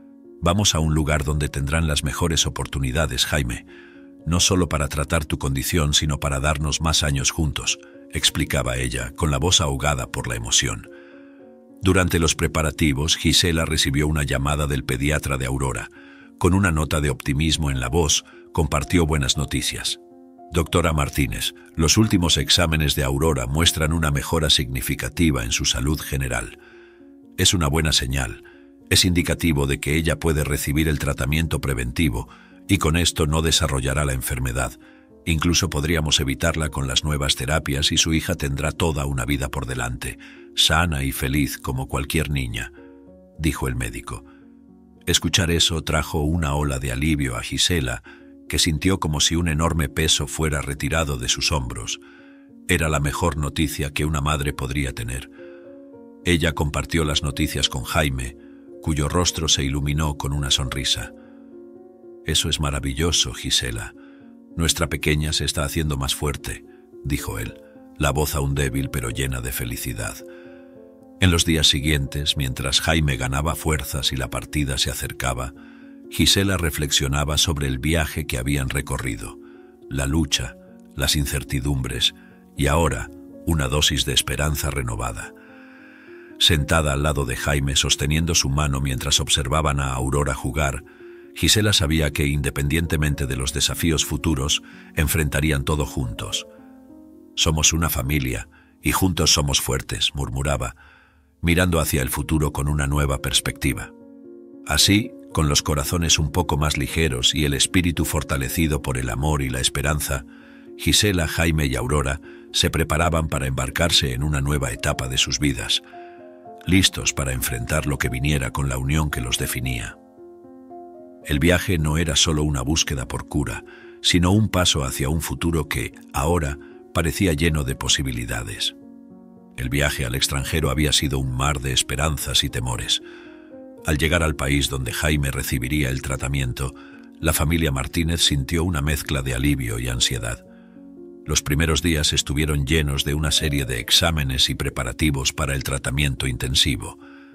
Vamos a un lugar donde tendrán las mejores oportunidades, Jaime, no solo para tratar tu condición, sino para darnos más años juntos, explicaba ella, con la voz ahogada por la emoción. Durante los preparativos, Gisela recibió una llamada del pediatra de Aurora. Con una nota de optimismo en la voz, compartió buenas noticias. Doctora Martínez, los últimos exámenes de Aurora muestran una mejora significativa en su salud general. Es una buena señal. Es indicativo de que ella puede recibir el tratamiento preventivo y con esto no desarrollará la enfermedad. Incluso podríamos evitarla con las nuevas terapias y su hija tendrá toda una vida por delante, sana y feliz como cualquier niña, dijo el médico. Escuchar eso trajo una ola de alivio a Gisela, que sintió como si un enorme peso fuera retirado de sus hombros. Era la mejor noticia que una madre podría tener. Ella compartió las noticias con Jaime, cuyo rostro se iluminó con una sonrisa. «Eso es maravilloso, Gisela. Nuestra pequeña se está haciendo más fuerte», dijo él, la voz aún débil pero llena de felicidad. En los días siguientes, mientras Jaime ganaba fuerzas y la partida se acercaba, Gisela reflexionaba sobre el viaje que habían recorrido, la lucha, las incertidumbres y ahora una dosis de esperanza renovada. Sentada al lado de Jaime, sosteniendo su mano mientras observaban a Aurora jugar, Gisela sabía que, independientemente de los desafíos futuros, enfrentarían todo juntos. «Somos una familia y juntos somos fuertes», murmuraba, mirando hacia el futuro con una nueva perspectiva. Así, con los corazones un poco más ligeros y el espíritu fortalecido por el amor y la esperanza, Gisela, Jaime y Aurora se preparaban para embarcarse en una nueva etapa de sus vidas, listos para enfrentar lo que viniera con la unión que los definía. El viaje no era solo una búsqueda por cura, sino un paso hacia un futuro que, ahora, parecía lleno de posibilidades. El viaje al extranjero había sido un mar de esperanzas y temores. Al llegar al país donde Jaime recibiría el tratamiento, la familia Martínez sintió una mezcla de alivio y ansiedad. Los primeros días estuvieron llenos de una serie de exámenes y preparativos para el tratamiento intensivo.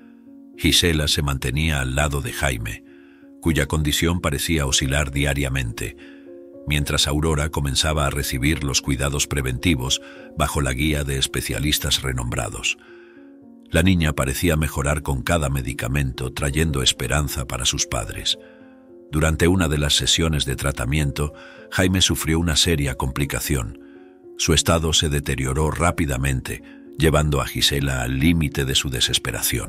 Gisela se mantenía al lado de Jaime, cuya condición parecía oscilar diariamente, mientras Aurora comenzaba a recibir los cuidados preventivos bajo la guía de especialistas renombrados. La niña parecía mejorar con cada medicamento, trayendo esperanza para sus padres. Durante una de las sesiones de tratamiento, Jaime sufrió una seria complicación. Su estado se deterioró rápidamente, llevando a Gisela al límite de su desesperación.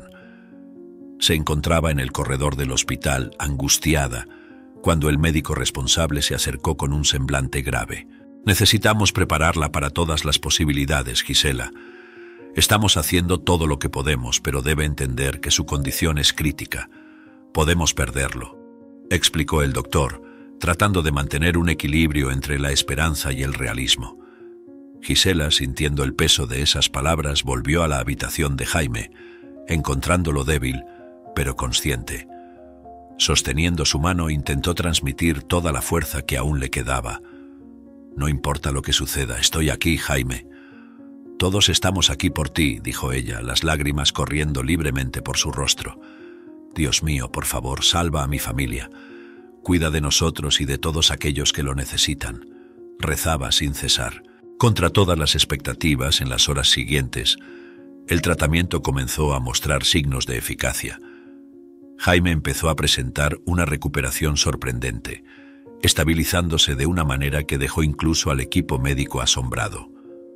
Se encontraba en el corredor del hospital, angustiada, cuando el médico responsable se acercó con un semblante grave. «Necesitamos prepararla para todas las posibilidades, Gisela. Estamos haciendo todo lo que podemos, pero debe entender que su condición es crítica. Podemos perderlo», explicó el doctor, tratando de mantener un equilibrio entre la esperanza y el realismo. Gisela, sintiendo el peso de esas palabras, volvió a la habitación de Jaime, encontrándolo débil, pero consciente. Sosteniendo su mano, intentó transmitir toda la fuerza que aún le quedaba. «No importa lo que suceda, estoy aquí, Jaime. Todos estamos aquí por ti», dijo ella, las lágrimas corriendo libremente por su rostro. «Dios mío, por favor, salva a mi familia. Cuida de nosotros y de todos aquellos que lo necesitan», rezaba sin cesar. Contra todas las expectativas, en las horas siguientes, el tratamiento comenzó a mostrar signos de eficacia. Jaime empezó a presentar una recuperación sorprendente, estabilizándose de una manera que dejó incluso al equipo médico asombrado.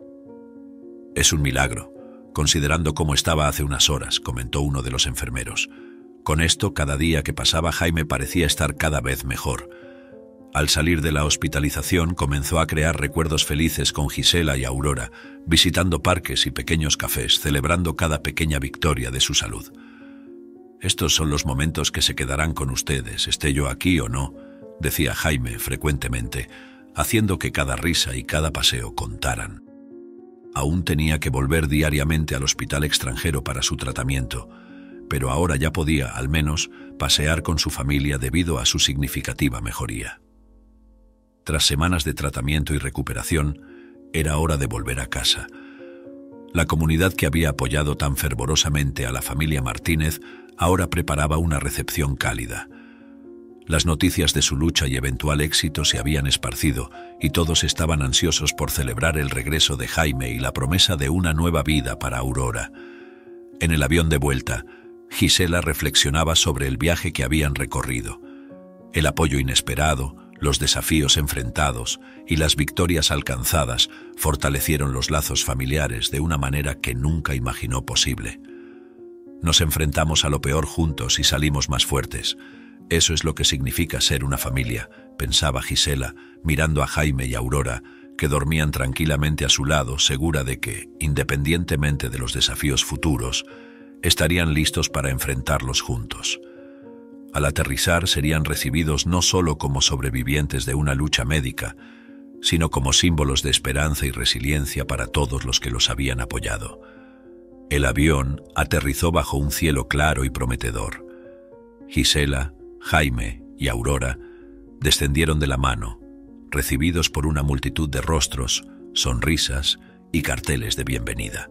«Es un milagro, considerando cómo estaba hace unas horas», comentó uno de los enfermeros. Con esto, cada día que pasaba, Jaime parecía estar cada vez mejor. Al salir de la hospitalización, comenzó a crear recuerdos felices con Gisela y Aurora, visitando parques y pequeños cafés, celebrando cada pequeña victoria de su salud. «Estos son los momentos que se quedarán con ustedes, esté yo aquí o no», decía Jaime frecuentemente, haciendo que cada risa y cada paseo contaran. Aún tenía que volver diariamente al hospital extranjero para su tratamiento, pero ahora ya podía, al menos, pasear con su familia debido a su significativa mejoría. Tras semanas de tratamiento y recuperación, era hora de volver a casa. La comunidad que había apoyado tan fervorosamente a la familia Martínez ahora preparaba una recepción cálida. Las noticias de su lucha y eventual éxito se habían esparcido y todos estaban ansiosos por celebrar el regreso de Jaime y la promesa de una nueva vida para Aurora. En el avión de vuelta, Gisela reflexionaba sobre el viaje que habían recorrido. El apoyo inesperado, los desafíos enfrentados y las victorias alcanzadas fortalecieron los lazos familiares de una manera que nunca imaginó posible. Nos enfrentamos a lo peor juntos y salimos más fuertes. Eso es lo que significa ser una familia, pensaba Gisela, mirando a Jaime y Aurora, que dormían tranquilamente a su lado, segura de que, independientemente de los desafíos futuros, estarían listos para enfrentarlos juntos. Al aterrizar serían recibidos no solo como sobrevivientes de una lucha médica, sino como símbolos de esperanza y resiliencia para todos los que los habían apoyado. El avión aterrizó bajo un cielo claro y prometedor. Gisela, Jaime y Aurora descendieron de la mano, recibidos por una multitud de rostros, sonrisas y carteles de bienvenida.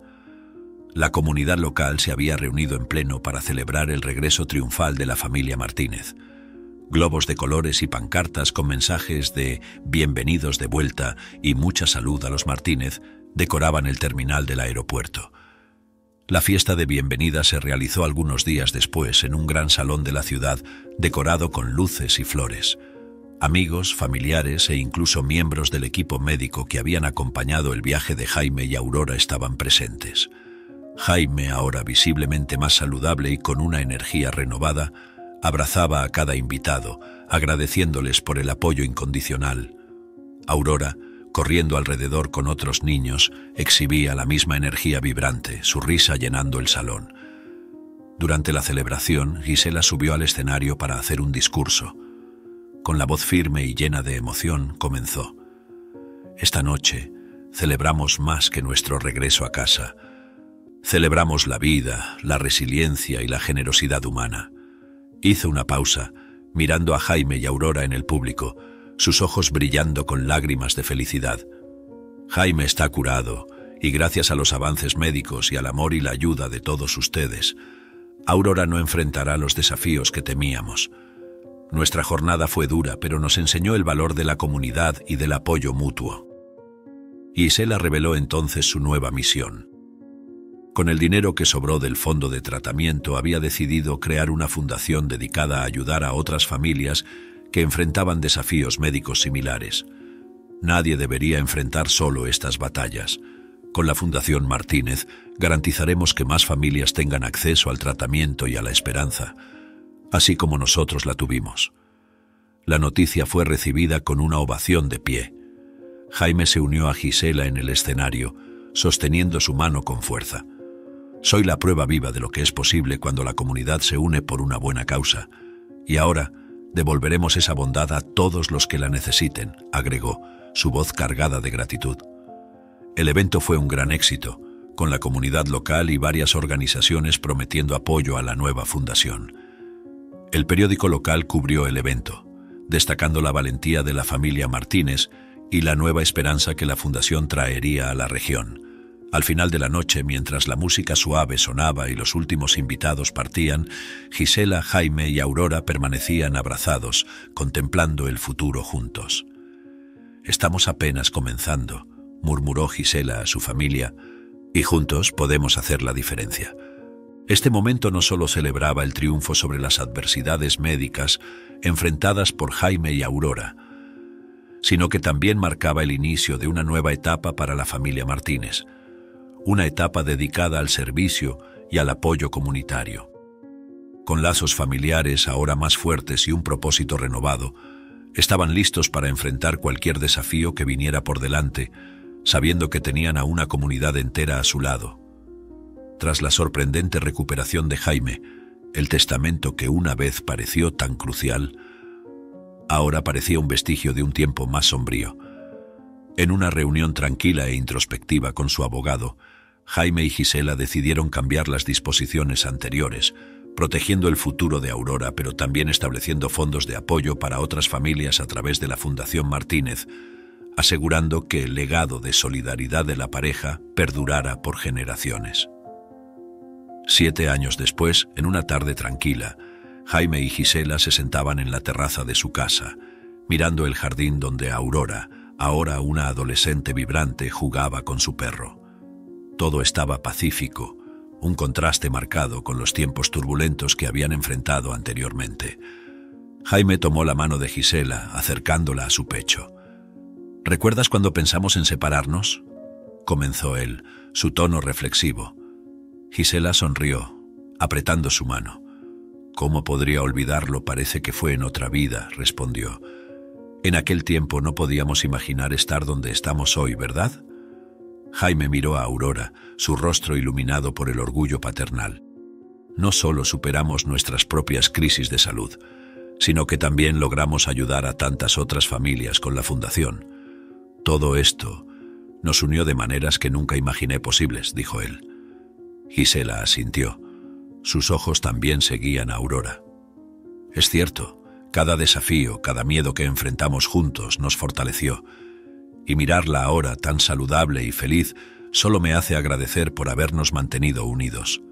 La comunidad local se había reunido en pleno para celebrar el regreso triunfal de la familia Martínez. Globos de colores y pancartas con mensajes de «Bienvenidos de vuelta» y «Mucha salud a los Martínez» decoraban el terminal del aeropuerto. La fiesta de bienvenida se realizó algunos días después en un gran salón de la ciudad, decorado con luces y flores. Amigos, familiares e incluso miembros del equipo médico que habían acompañado el viaje de Jaime y Aurora estaban presentes. Jaime, ahora visiblemente más saludable y con una energía renovada, abrazaba a cada invitado, agradeciéndoles por el apoyo incondicional. Aurora, corriendo alrededor con otros niños, exhibía la misma energía vibrante, su risa llenando el salón. Durante la celebración, Gisela subió al escenario para hacer un discurso. Con la voz firme y llena de emoción, comenzó. Esta noche celebramos más que nuestro regreso a casa. Celebramos la vida, la resiliencia y la generosidad humana. Hizo una pausa, mirando a Jaime y Aurora en el público, sus ojos brillando con lágrimas de felicidad. Jaime está curado, y gracias a los avances médicos y al amor y la ayuda de todos ustedes, Aurora no enfrentará los desafíos que temíamos. Nuestra jornada fue dura, pero nos enseñó el valor de la comunidad y del apoyo mutuo. Gisela reveló entonces su nueva misión. Con el dinero que sobró del fondo de tratamiento, había decidido crear una fundación dedicada a ayudar a otras familias que enfrentaban desafíos médicos similares. Nadie debería enfrentar solo estas batallas. Con la Fundación Martínez garantizaremos que más familias tengan acceso al tratamiento y a la esperanza, así como nosotros la tuvimos. La noticia fue recibida con una ovación de pie. Jaime se unió a Gisela en el escenario, sosteniendo su mano con fuerza. Soy la prueba viva de lo que es posible cuando la comunidad se une por una buena causa, y ahora devolveremos esa bondad a todos los que la necesiten, agregó, su voz cargada de gratitud. El evento fue un gran éxito, con la comunidad local y varias organizaciones prometiendo apoyo a la nueva fundación. El periódico local cubrió el evento, destacando la valentía de la familia Martínez y la nueva esperanza que la fundación traería a la región. Al final de la noche, mientras la música suave sonaba y los últimos invitados partían, Gisela, Jaime y Aurora permanecían abrazados, contemplando el futuro juntos. «Estamos apenas comenzando», murmuró Gisela a su familia, «y juntos podemos hacer la diferencia». Este momento no solo celebraba el triunfo sobre las adversidades médicas enfrentadas por Jaime y Aurora, sino que también marcaba el inicio de una nueva etapa para la familia Martínez, una etapa dedicada al servicio y al apoyo comunitario. Con lazos familiares ahora más fuertes y un propósito renovado, estaban listos para enfrentar cualquier desafío que viniera por delante, sabiendo que tenían a una comunidad entera a su lado. Tras la sorprendente recuperación de Jaime, el testamento que una vez pareció tan crucial, ahora parecía un vestigio de un tiempo más sombrío. En una reunión tranquila e introspectiva con su abogado, Jaime y Gisela decidieron cambiar las disposiciones anteriores, protegiendo el futuro de Aurora, pero también estableciendo fondos de apoyo para otras familias a través de la Fundación Martínez, asegurando que el legado de solidaridad de la pareja perdurara por generaciones. Siete años después, en una tarde tranquila, Jaime y Gisela se sentaban en la terraza de su casa, mirando el jardín donde Aurora, ahora una adolescente vibrante, jugaba con su perro. Todo estaba pacífico, un contraste marcado con los tiempos turbulentos que habían enfrentado anteriormente. Jaime tomó la mano de Gisela, acercándola a su pecho. «¿Recuerdas cuando pensamos en separarnos?», comenzó él, su tono reflexivo. Gisela sonrió, apretando su mano. «¿Cómo podría olvidarlo? Parece que fue en otra vida», respondió. «En aquel tiempo no podíamos imaginar estar donde estamos hoy, ¿verdad?». Jaime miró a Aurora, su rostro iluminado por el orgullo paternal. «No solo superamos nuestras propias crisis de salud, sino que también logramos ayudar a tantas otras familias con la fundación. Todo esto nos unió de maneras que nunca imaginé posibles», dijo él. Gisela asintió. Sus ojos también seguían a Aurora. «Es cierto, cada desafío, cada miedo que enfrentamos juntos nos fortaleció. Y mirarla ahora tan saludable y feliz solo me hace agradecer por habernos mantenido unidos».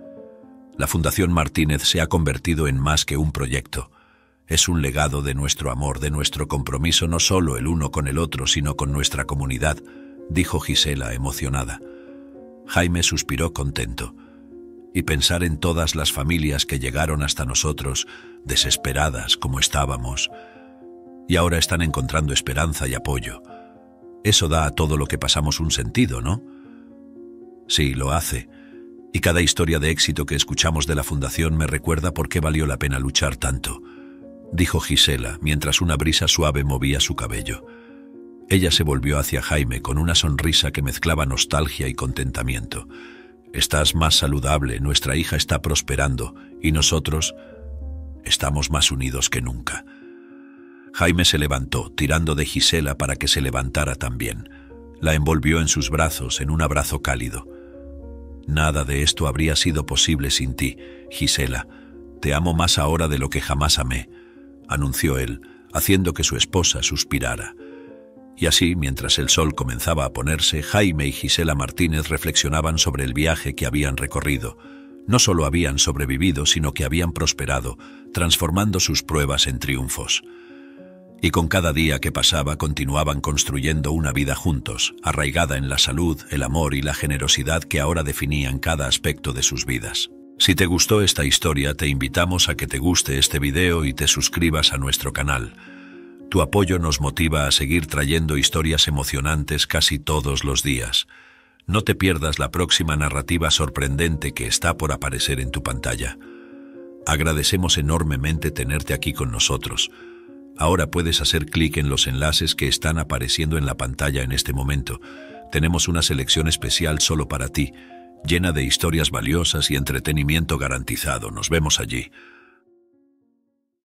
La Fundación Martínez se ha convertido en más que un proyecto. Es un legado de nuestro amor, de nuestro compromiso no solo el uno con el otro, sino con nuestra comunidad, dijo Gisela emocionada. Jaime suspiró contento. Y pensar en todas las familias que llegaron hasta nosotros, desesperadas como estábamos, y ahora están encontrando esperanza y apoyo. Eso da a todo lo que pasamos un sentido, ¿no? Sí, lo hace. Y cada historia de éxito que escuchamos de la Fundación me recuerda por qué valió la pena luchar tanto, dijo Gisela mientras una brisa suave movía su cabello. Ella se volvió hacia Jaime con una sonrisa que mezclaba nostalgia y contentamiento. «Estás más saludable, nuestra hija está prosperando y nosotros estamos más unidos que nunca». Jaime se levantó, tirando de Gisela para que se levantara también. La envolvió en sus brazos, en un abrazo cálido. «Nada de esto habría sido posible sin ti, Gisela. Te amo más ahora de lo que jamás amé», anunció él, haciendo que su esposa suspirara. Y así, mientras el sol comenzaba a ponerse, Jaime y Gisela Martínez reflexionaban sobre el viaje que habían recorrido. No solo habían sobrevivido, sino que habían prosperado, transformando sus pruebas en triunfos. Y con cada día que pasaba continuaban construyendo una vida juntos, arraigada en la salud, el amor y la generosidad que ahora definían cada aspecto de sus vidas. Si te gustó esta historia, te invitamos a que te guste este video y te suscribas a nuestro canal. Tu apoyo nos motiva a seguir trayendo historias emocionantes casi todos los días. No te pierdas la próxima narrativa sorprendente que está por aparecer en tu pantalla. Agradecemos enormemente tenerte aquí con nosotros. Ahora puedes hacer clic en los enlaces que están apareciendo en la pantalla en este momento. Tenemos una selección especial solo para ti, llena de historias valiosas y entretenimiento garantizado. Nos vemos allí.